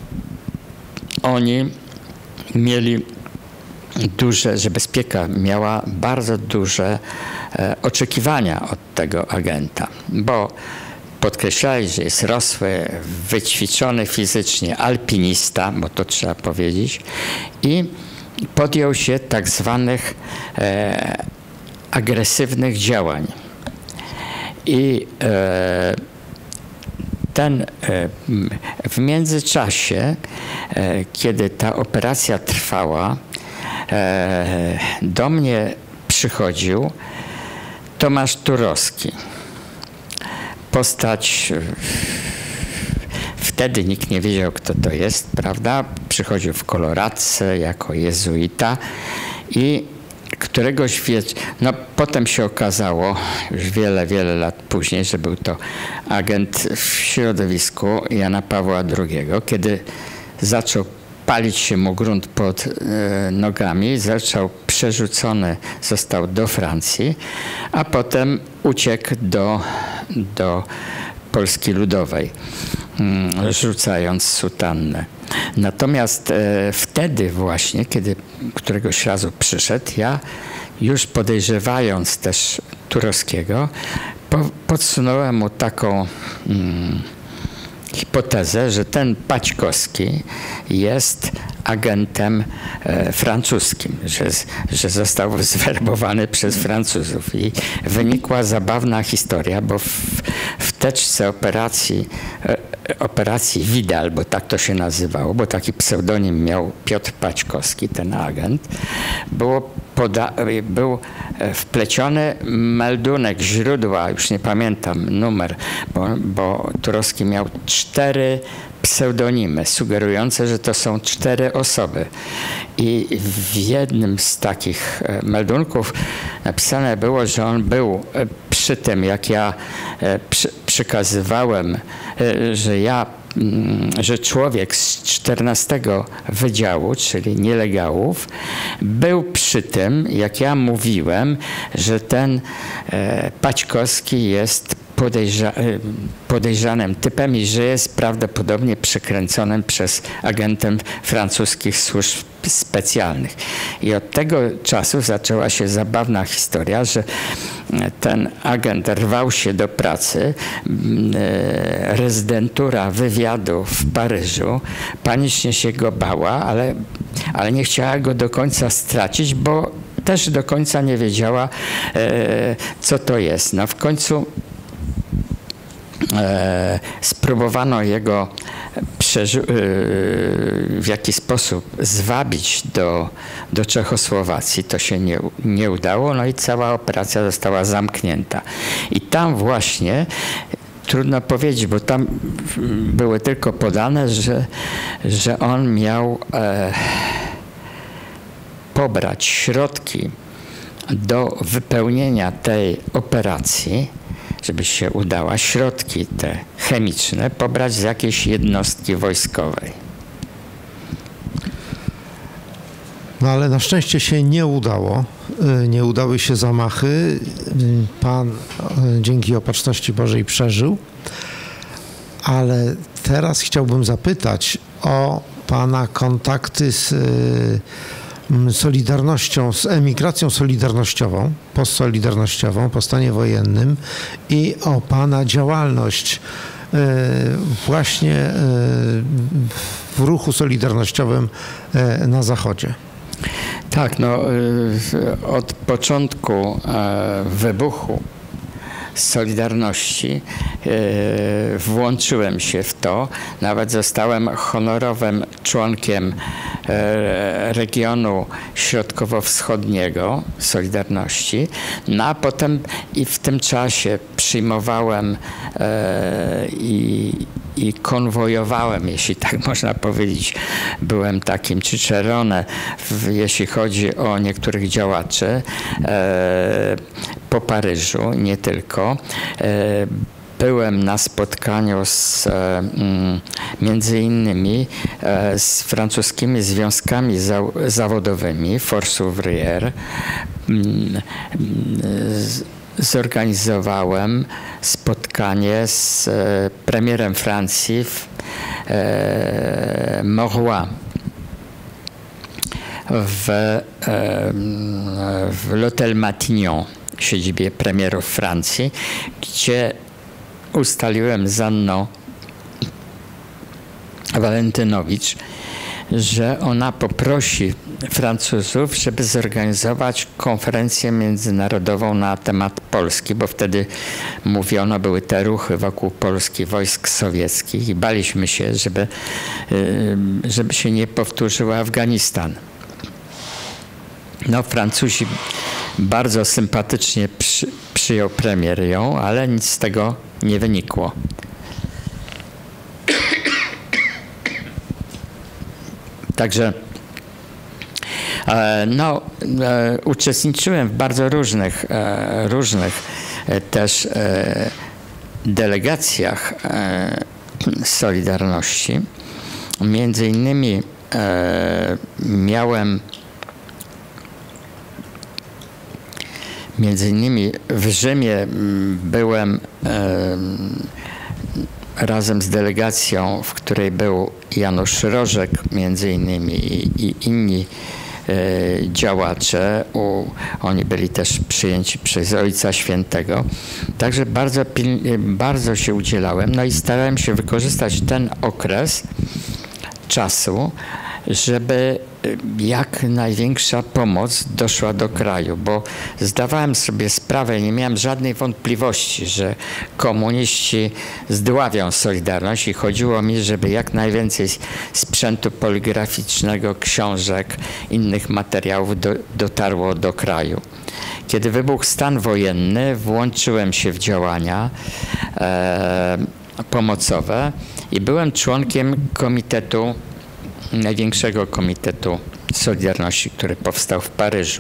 oni mieli że bezpieka miała bardzo duże oczekiwania od tego agenta, bo podkreślali, że jest rosły, wyćwiczony fizycznie alpinista, bo to trzeba powiedzieć, i podjął się tak zwanych agresywnych działań. I w międzyczasie, kiedy ta operacja trwała, do mnie przychodził Tomasz Turowski. Postać, wtedy nikt nie wiedział, kto to jest, prawda? Przychodził w koloradce jako jezuita i któregoś no potem się okazało, już wiele lat później, że był to agent w środowisku Jana Pawła II, kiedy zaczął palić się mu grunt pod nogami, został do Francji, a potem uciekł do Polski Ludowej, rzucając sutannę. Natomiast wtedy właśnie, kiedy któregoś razu przyszedł, ja już podejrzewając też Turowskiego, podsunąłem mu taką hipotezę, że ten Paćkowski jest agentem francuskim, że został zwerbowany przez Francuzów. I wynikła zabawna historia, bo w teczce operacji Widal, bo tak to się nazywało, bo taki pseudonim miał Piotr Paćkowski, ten agent, był wpleciony meldunek źródła, już nie pamiętam numer, bo Turowski miał 4 pseudonimy sugerujące, że to są 4 osoby. I w jednym z takich meldunków napisane było, że on był przy tym, jak ja przekazywałem, że człowiek z 14 Wydziału, czyli nielegałów, był przy tym, jak ja mówiłem, że ten Paćkowski jest podejrzanym typem i że jest prawdopodobnie przekręconym przez agentem francuskich służb specjalnych. I od tego czasu zaczęła się zabawna historia, że ten agent rwał się do pracy, rezydentura wywiadu w Paryżu panicznie się go bała, ale nie chciała go do końca stracić, bo też do końca nie wiedziała, co to jest. No w końcu spróbowano jego w jakiś sposób zwabić do Czechosłowacji. To się nie udało, no i cała operacja została zamknięta. I tam właśnie, trudno powiedzieć, bo tam były tylko podane, że on miał pobrać środki do wypełnienia tej operacji, żeby się udała, środki te chemiczne pobrać z jakiejś jednostki wojskowej. No ale na szczęście się nie udało. Nie udały się zamachy. Pan dzięki opatrzności Bożej przeżył. Ale teraz chciałbym zapytać o pana kontakty z Solidarnością, z emigracją solidarnościową, postsolidarnościową, po stanie wojennym i o pana działalność właśnie w ruchu solidarnościowym na Zachodzie. Tak, no od początku wybuchu Solidarności włączyłem się w to. Nawet zostałem honorowym członkiem regionu środkowo-wschodniego Solidarności. No a potem i w tym czasie przyjmowałem i konwojowałem, jeśli tak można powiedzieć. Byłem takim cicerone, jeśli chodzi o niektórych działaczy po Paryżu, nie tylko. Byłem na spotkaniu między innymi z francuskimi związkami zawodowymi, Force Ouvrière. Zorganizowałem spotkanie z premierem Francji Mauroy w l'Hôtel Matignon, siedzibie premierów Francji, gdzie ustaliłem z Anną Walentynowicz, że ona poprosi Francuzów, żeby zorganizować konferencję międzynarodową na temat Polski, bo wtedy mówiono, były te ruchy wokół Polski, wojsk sowieckich i baliśmy się, żeby się nie powtórzył Afganistan. No, Francuzi bardzo sympatycznie przyjął premier ją, ale nic z tego nie wynikło. Także no, uczestniczyłem w bardzo różnych też delegacjach Solidarności. Między innymi w Rzymie byłem razem z delegacją, w której był Janusz Rożek między innymi i inni działacze. Oni byli też przyjęci przez Ojca Świętego. Także bardzo się udzielałem. No i starałem się wykorzystać ten okres czasu, żeby jak największa pomoc doszła do kraju, bo zdawałem sobie sprawę, nie miałem żadnej wątpliwości, że komuniści zdławią Solidarność i chodziło mi, żeby jak najwięcej sprzętu poligraficznego, książek, innych materiałów dotarło do kraju. Kiedy wybuchł stan wojenny, włączyłem się w działania pomocowe i byłem członkiem komitetu, największego komitetu Solidarności, który powstał w Paryżu.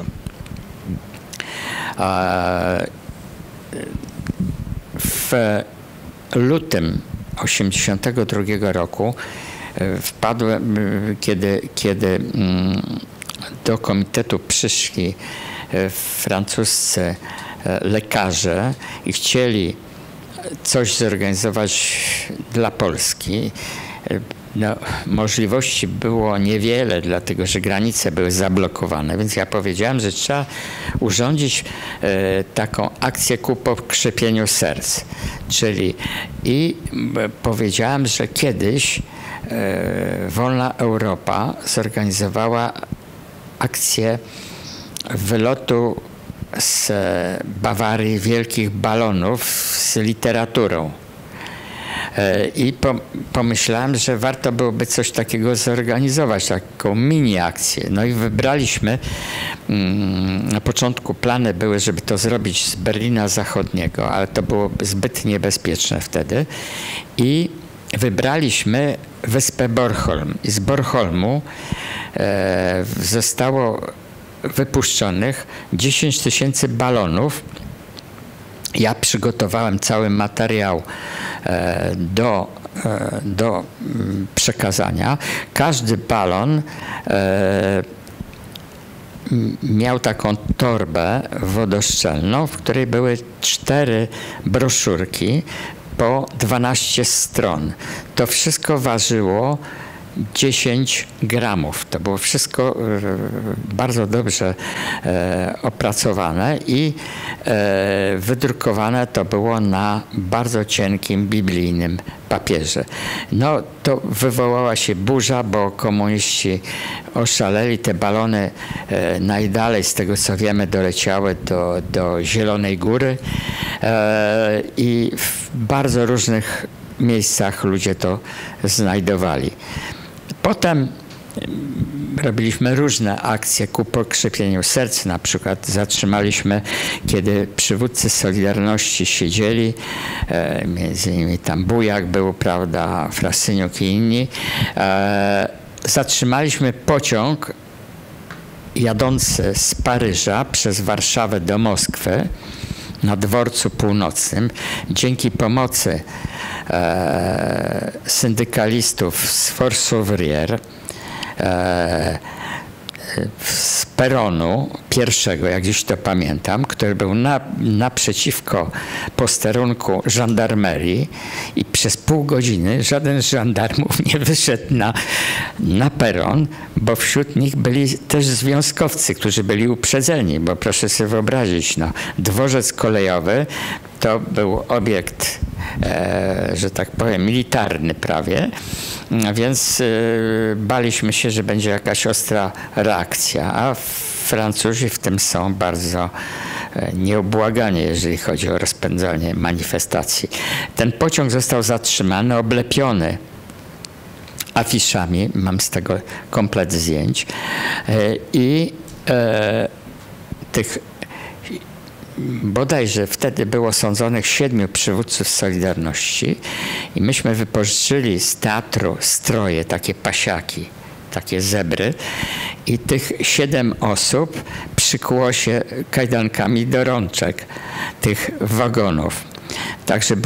W lutym 1982 roku wpadłem, kiedy do komitetu przyszli francuscy lekarze i chcieli coś zorganizować dla Polski. No, możliwości było niewiele, dlatego że granice były zablokowane, więc ja powiedziałem, że trzeba urządzić taką akcję ku pokrzepieniu serc. Czyli powiedziałem, że kiedyś Wolna Europa zorganizowała akcję wylotu z Bawarii wielkich balonów z literaturą. I pomyślałem, że warto byłoby coś takiego zorganizować, taką mini akcję. No i wybraliśmy, na początku plany były, żeby to zrobić z Berlina Zachodniego, ale to było zbyt niebezpieczne wtedy. I wybraliśmy wyspę Bornholm. I z Bornholmu zostało wypuszczonych 10 000 balonów. Ja przygotowałem cały materiał do przekazania. Każdy balon miał taką torbę wodoszczelną, w której były 4 broszurki po 12 stron. To wszystko ważyło 10 gramów. To było wszystko bardzo dobrze opracowane i wydrukowane to było na bardzo cienkim biblijnym papierze. No to wywołała się burza, bo komuniści oszaleli. Te balony najdalej, z tego co wiemy, doleciały do Zielonej Góry i w bardzo różnych miejscach ludzie to znajdowali. Potem robiliśmy różne akcje ku pokrzepieniu serc. Na przykład zatrzymaliśmy, kiedy przywódcy Solidarności siedzieli, między innymi tam Bujak był, prawda, Frasyniuk i inni. Zatrzymaliśmy pociąg jadący z Paryża przez Warszawę do Moskwy na dworcu północnym. Dzięki pomocy syndykalistów z Force Ouvrière z peronu pierwszego, jak dziś to pamiętam, który był naprzeciwko posterunku żandarmerii i przez pół godziny żaden z żandarmów nie wyszedł na peron, bo wśród nich byli też związkowcy, którzy byli uprzedzeni, bo proszę sobie wyobrazić, no, dworzec kolejowy to był obiekt, że tak powiem, militarny prawie, więc baliśmy się, że będzie jakaś ostra reakcja, a Francuzi w tym są bardzo nieubłagani, jeżeli chodzi o rozpędzanie manifestacji. Ten pociąg został zatrzymany, oblepiony afiszami, mam z tego komplet zdjęć i tych bodajże wtedy było sądzonych 7 przywódców Solidarności i myśmy wypożyczyli z teatru stroje, takie pasiaki, takie zebry i tych 7 osób przykuło się kajdankami do rączek tych wagonów. Także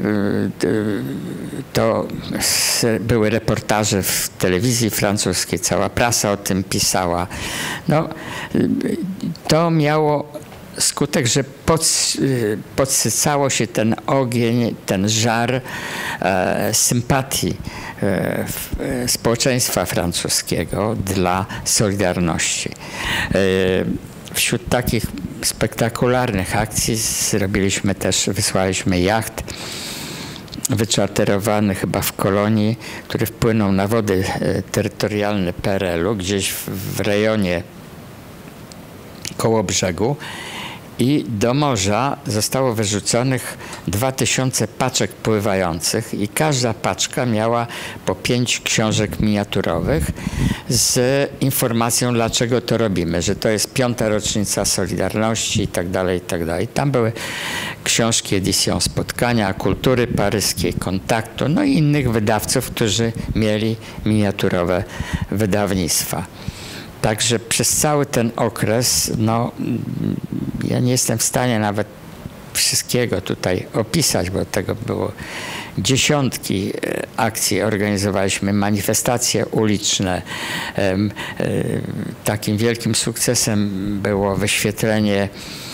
były reportaże w telewizji francuskiej, cała prasa o tym pisała. No, to miało skutek, że podsycało się ten ogień, ten żar sympatii społeczeństwa francuskiego dla Solidarności. Wśród takich spektakularnych akcji wysłaliśmy jacht wyczarterowany chyba w Kolonii, który wpłynął na wody terytorialne PRL-u, gdzieś w rejonie Kołobrzegu. I do morza zostało wyrzuconych 2000 paczek pływających i każda paczka miała po 5 książek miniaturowych z informacją, dlaczego to robimy, że to jest 5. rocznica Solidarności i tak dalej, i tak dalej. Tam były książki Edition Spotkania, Kultury Paryskiej, Kontaktu, no i innych wydawców, którzy mieli miniaturowe wydawnictwa. Także przez cały ten okres, no, ja nie jestem w stanie nawet wszystkiego tutaj opisać, bo tego było dziesiątki akcji. Organizowaliśmy manifestacje uliczne. Takim wielkim sukcesem było wyświetlenie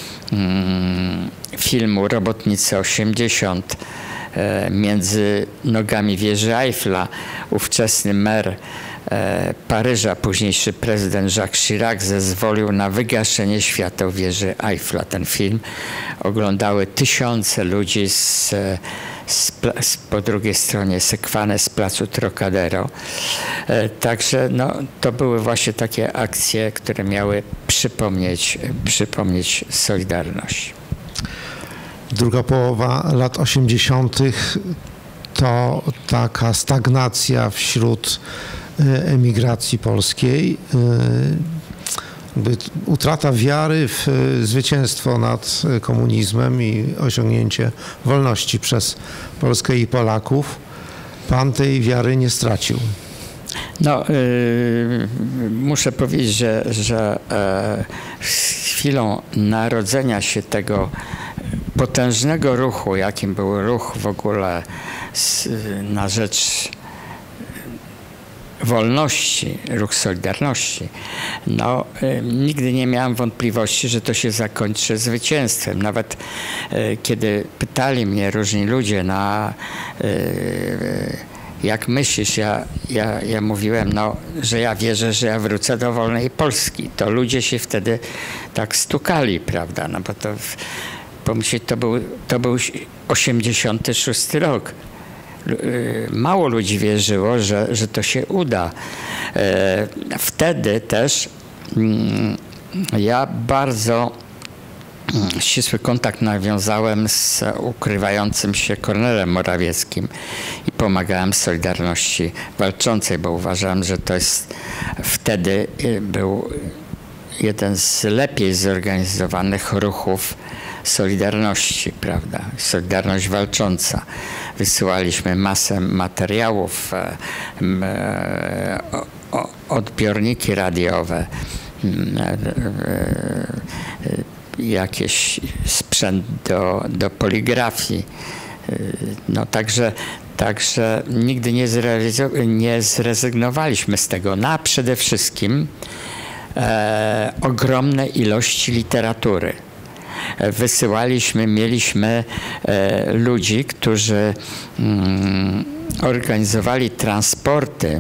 filmu Robotnicy 80 między nogami wieży Eiffla. Ówczesny mer Paryża, późniejszy prezydent Jacques Chirac zezwolił na wygaszenie świateł wieży Eiffla. Ten film oglądały tysiące ludzi po drugiej stronie Sekwane z placu Trocadero. Także no, to były właśnie takie akcje, które miały przypomnieć Solidarność. Druga połowa lat 80. to taka stagnacja wśród emigracji polskiej, utrata wiary w zwycięstwo nad komunizmem i osiągnięcie wolności przez Polskę i Polaków. Pan tej wiary nie stracił. No, muszę powiedzieć, że chwilą narodzenia się tego potężnego ruchu, jakim był ruch w ogóle na rzecz wolności, ruch Solidarności, no, nigdy nie miałem wątpliwości, że to się zakończy zwycięstwem. Nawet kiedy pytali mnie różni ludzie jak myślisz, ja mówiłem, no, że ja wierzę, że ja wrócę do wolnej Polski. To ludzie się wtedy tak stukali, prawda? No bo to, pomyśleć, to był 86 rok. Mało ludzi wierzyło, że to się uda. Wtedy też ja bardzo ścisły kontakt nawiązałem z ukrywającym się Kornelem Morawieckim i pomagałem Solidarności Walczącej, bo uważałem, że to jest wtedy był jeden z lepiej zorganizowanych ruchów Solidarności, prawda? Solidarność Walcząca. Wysyłaliśmy masę materiałów, odbiorniki radiowe, jakiś sprzęt do poligrafii. No także nigdy nie zrezygnowaliśmy z tego. No a przede wszystkim ogromne ilości literatury. Mieliśmy ludzi, którzy organizowali transporty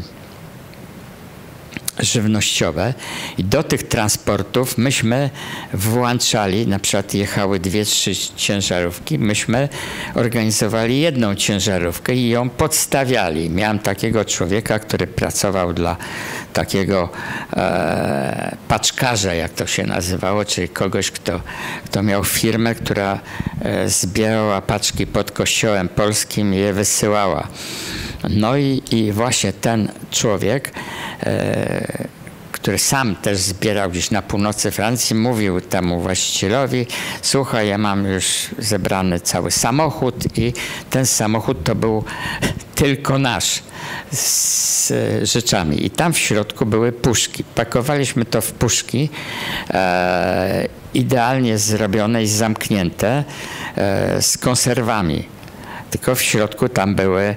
żywnościowe i do tych transportów myśmy włączali, na przykład jechały 2-3 ciężarówki, myśmy organizowali jedną ciężarówkę i ją podstawiali. Miałem takiego człowieka, który pracował dla takiego paczkarza, jak to się nazywało, czyli kogoś, kto miał firmę, która zbierała paczki pod Kościołem Polskim i je wysyłała. No i właśnie ten człowiek, który sam też zbierał gdzieś na północy Francji, mówił temu właścicielowi: słuchaj, ja mam już zebrany cały samochód i ten samochód to był tylko nasz z rzeczami. I tam w środku były puszki. Pakowaliśmy to w puszki idealnie zrobione i zamknięte z konserwami. Tylko w środku tam były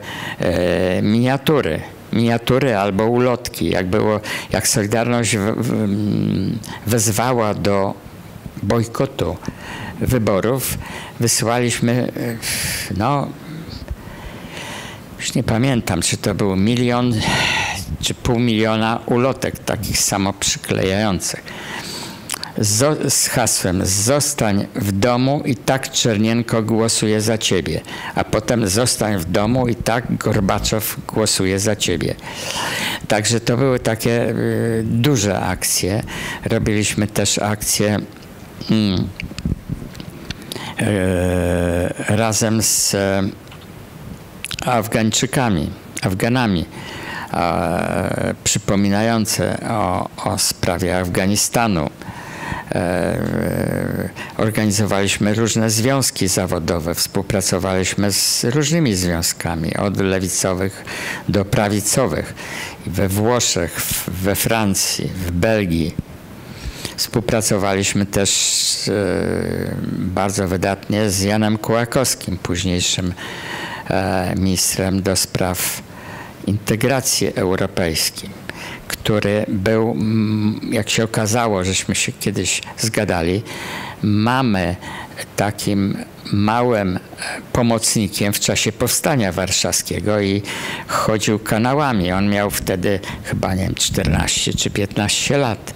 miniatury albo ulotki. Jak Solidarność wezwała do bojkotu wyborów, wysyłaliśmy, no już nie pamiętam, czy to był 1 000 000 czy 500 000 ulotek takich samoprzyklejających. Z hasłem: zostań w domu i tak Czernienko głosuje za ciebie, a potem zostań w domu i tak Gorbaczow głosuje za ciebie. Także to były takie duże akcje. Robiliśmy też akcje razem z Afganami, przypominające o sprawie Afganistanu. Organizowaliśmy różne związki zawodowe, współpracowaliśmy z różnymi związkami, od lewicowych do prawicowych, we Włoszech, we Francji, w Belgii. Współpracowaliśmy też bardzo wydatnie z Janem Kułakowskim, późniejszym ministrem do spraw integracji europejskiej, który był, jak się okazało, żeśmy się kiedyś zgadali, mamy takim małym pomocnikiem w czasie Powstania Warszawskiego i chodził kanałami. On miał wtedy chyba, nie wiem, 14 czy 15 lat,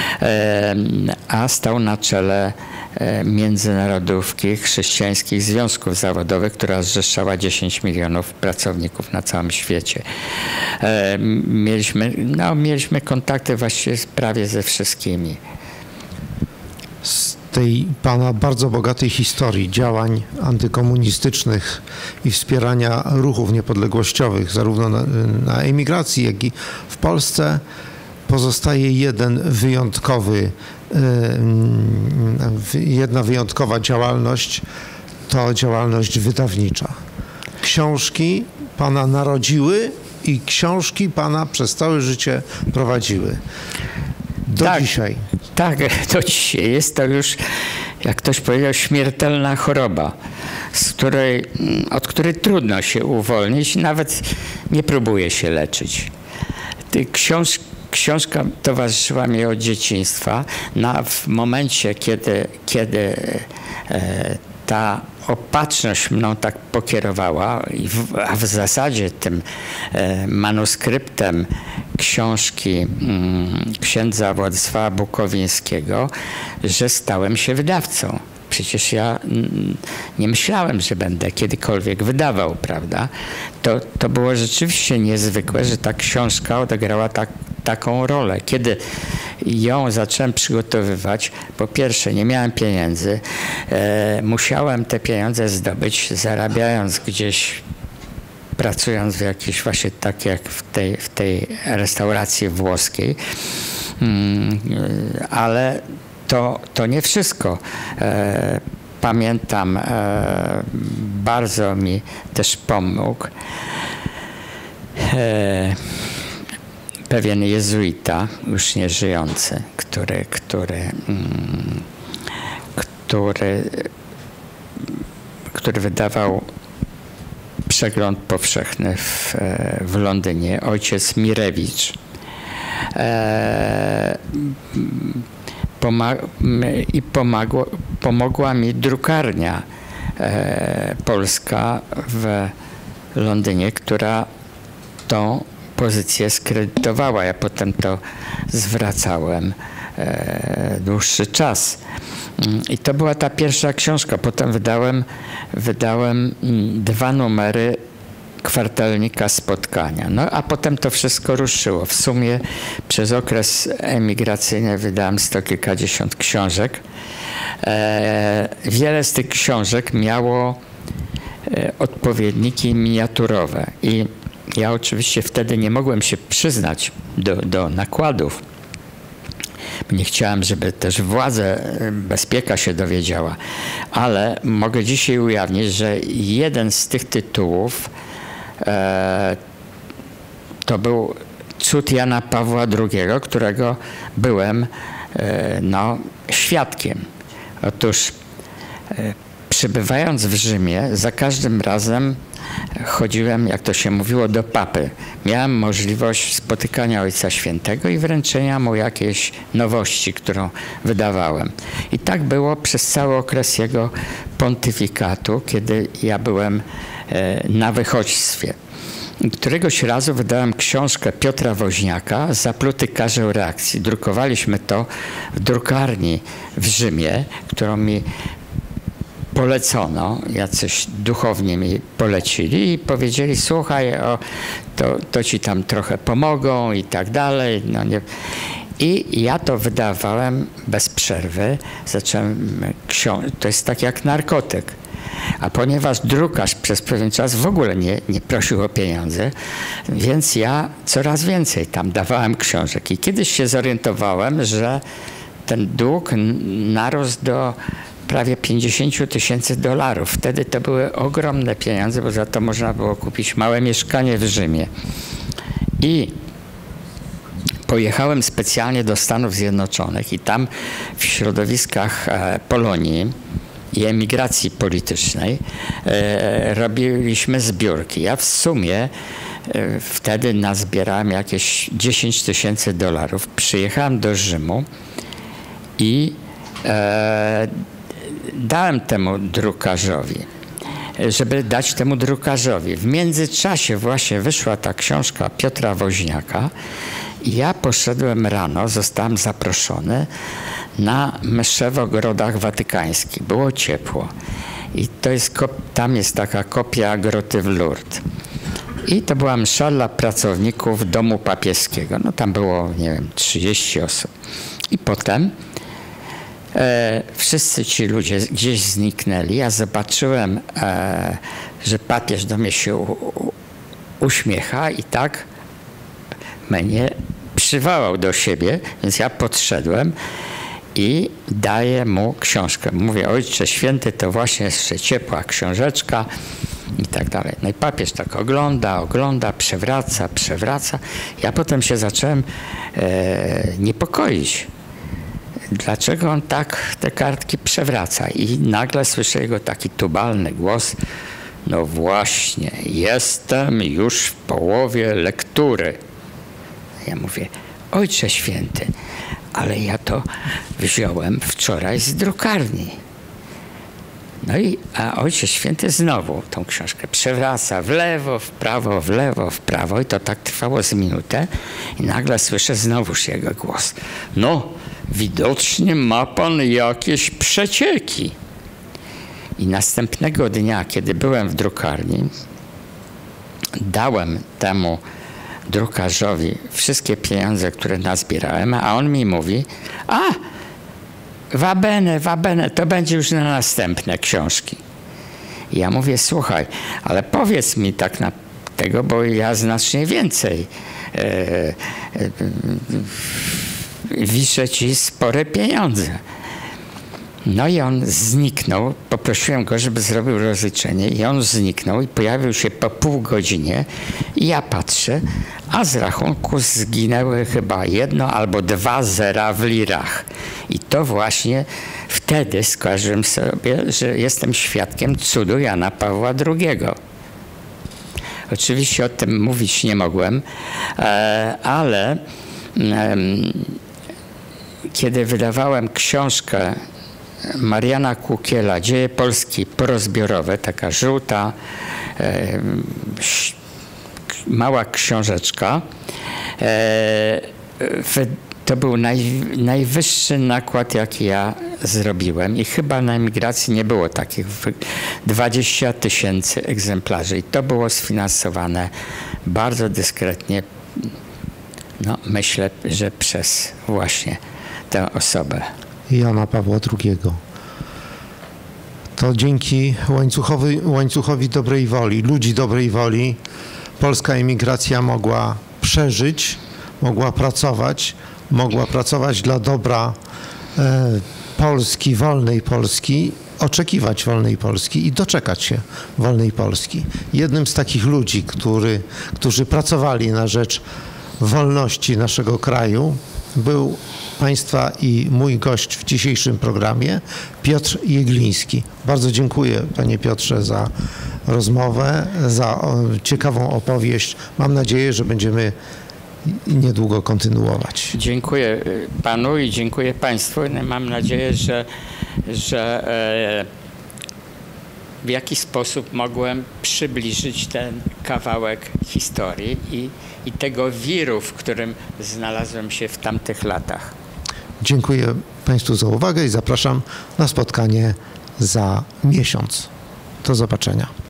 a stał na czele Międzynarodówki Chrześcijańskich Związków Zawodowych, która zrzeszała 10 milionów pracowników na całym świecie. Mieliśmy kontakty właściwie prawie ze wszystkimi. Z tej pana bardzo bogatej historii działań antykomunistycznych i wspierania ruchów niepodległościowych, zarówno na emigracji, jak i w Polsce, pozostaje jedna wyjątkowa działalność, to działalność wydawnicza. Książki pana narodziły i książki pana przez całe życie prowadziły. Do dzisiaj. Tak, do dzisiaj. Jest to już, jak ktoś powiedział, śmiertelna choroba, od której trudno się uwolnić, nawet nie próbuje się leczyć. Książka towarzyszyła mi od dzieciństwa. W momencie, kiedy ta opatrzność mną tak pokierowała, a w zasadzie tym manuskryptem książki księdza Władysława Bukowińskiego, że stałem się wydawcą. Przecież ja nie myślałem, że będę kiedykolwiek wydawał, prawda? To było rzeczywiście niezwykłe, że ta książka odegrała taką rolę. Kiedy ją zacząłem przygotowywać, po pierwsze nie miałem pieniędzy, musiałem te pieniądze zdobyć, zarabiając gdzieś, pracując w jakiejś właśnie tak jak w tej restauracji włoskiej, ale to nie wszystko. Pamiętam, bardzo mi też pomógł pewien jezuita, już nie żyjący, który wydawał przegląd powszechny w Londynie, ojciec Mirewicz. Pomogła mi drukarnia polska w Londynie, która tą pozycję skredytowała. Ja potem to zwracałem dłuższy czas. I to była ta pierwsza książka. Potem wydałem 2 numery kwartalnika Spotkania. No a potem to wszystko ruszyło. W sumie przez okres emigracyjny wydałem 100 kilkadziesiąt książek. Wiele z tych książek miało odpowiedniki miniaturowe i ja oczywiście wtedy nie mogłem się przyznać do nakładów. Nie chciałem, żeby też bezpieka się dowiedziała, ale mogę dzisiaj ujawnić, że jeden z tych tytułów to był Cud Jana Pawła II, którego byłem świadkiem. Otóż przybywając w Rzymie, za każdym razem chodziłem, jak to się mówiło, do papy. Miałem możliwość spotykania Ojca Świętego i wręczenia mu jakiejś nowości, którą wydawałem. I tak było przez cały okres jego pontyfikatu, kiedy ja byłem na wychodźstwie. Któregoś razu wydałem książkę Piotra Woźniaka Zapluty karzeł reakcji. Drukowaliśmy to w drukarni w Rzymie, którą mi polecono, jacyś duchowni mi polecili i powiedzieli: słuchaj, to ci tam trochę pomogą i tak dalej. No nie. I ja to wydawałem bez przerwy. Zacząłem to jest tak jak narkotyk. A ponieważ drukarz przez pewien czas w ogóle nie prosił o pieniądze, więc ja coraz więcej tam dawałem książek. I kiedyś się zorientowałem, że ten dług narósł do prawie $50,000. Wtedy to były ogromne pieniądze, bo za to można było kupić małe mieszkanie w Rzymie. I pojechałem specjalnie do Stanów Zjednoczonych i tam w środowiskach Polonii i emigracji politycznej robiliśmy zbiórki. Ja w sumie wtedy nazbierałem jakieś $10,000. Przyjechałem do Rzymu i dałem temu drukarzowi, żeby dać temu drukarzowi. W międzyczasie właśnie wyszła ta książka Piotra Woźniaka i ja poszedłem rano, zostałem zaproszony na mszę w ogrodach watykańskich. Było ciepło i tam jest taka kopia groty w Lourdes. I to była msza dla pracowników domu papieskiego. No tam było, nie wiem, 30 osób. I potem wszyscy ci ludzie gdzieś zniknęli. Ja zobaczyłem, że papież do mnie się uśmiecha i tak mnie przywołał do siebie, więc ja podszedłem i daję mu książkę. Mówię: Ojcze Święty, to właśnie jeszcze ciepła książeczka i tak dalej. No i papież tak ogląda, przewraca. Ja potem się zacząłem niepokoić. Dlaczego on tak te kartki przewraca? I nagle słyszę jego taki tubalny głos: no właśnie, jestem już w połowie lektury. Ja mówię: Ojcze Święty, ale ja to wziąłem wczoraj z drukarni. No i a Ojciec Święty znowu tą książkę przewraca w lewo, w prawo, w lewo, w prawo i to tak trwało z minutę i nagle słyszę znowuż jego głos. No, widocznie ma pan jakieś przecieki. I następnego dnia, kiedy byłem w drukarni, dałem temu drukarzowi wszystkie pieniądze, które nazbierałem, a on mi mówi, va bene, to będzie już na następne książki. I ja mówię, słuchaj, ale powiedz mi tak na tego, bo ja znacznie więcej wiszę ci spore pieniądze. No i on zniknął, poprosiłem go, żeby zrobił rozliczenie i on zniknął i pojawił się po pół godzinie i ja patrzę, a z rachunku zginęły chyba 1 albo 2 zera w lirach. I to właśnie wtedy skojarzyłem sobie, że jestem świadkiem cudu Jana Pawła II. Oczywiście o tym mówić nie mogłem, ale kiedy wydawałem książkę Mariana Kłukiela, Dzieje Polski porozbiorowe, taka żółta, mała książeczka. To był najwyższy nakład, jaki ja zrobiłem i chyba na emigracji nie było takich 20 000 egzemplarzy i to było sfinansowane bardzo dyskretnie, no myślę, że przez właśnie tę osobę. Jana Pawła II. To dzięki łańcuchowi dobrej woli, ludzi dobrej woli, polska emigracja mogła przeżyć, mogła pracować dla dobra Polski, wolnej Polski, oczekiwać wolnej Polski i doczekać się wolnej Polski. Jednym z takich ludzi, którzy pracowali na rzecz wolności naszego kraju, był Państwa i mój gość w dzisiejszym programie, Piotr Jegliński. Bardzo dziękuję, Panie Piotrze, za rozmowę, za ciekawą opowieść. Mam nadzieję, że będziemy niedługo kontynuować. Dziękuję Panu i dziękuję Państwu. Mam nadzieję, że w jakiś sposób mogłem przybliżyć ten kawałek historii i tego wiru, w którym znalazłem się w tamtych latach. Dziękuję Państwu za uwagę i zapraszam na spotkanie za miesiąc. Do zobaczenia.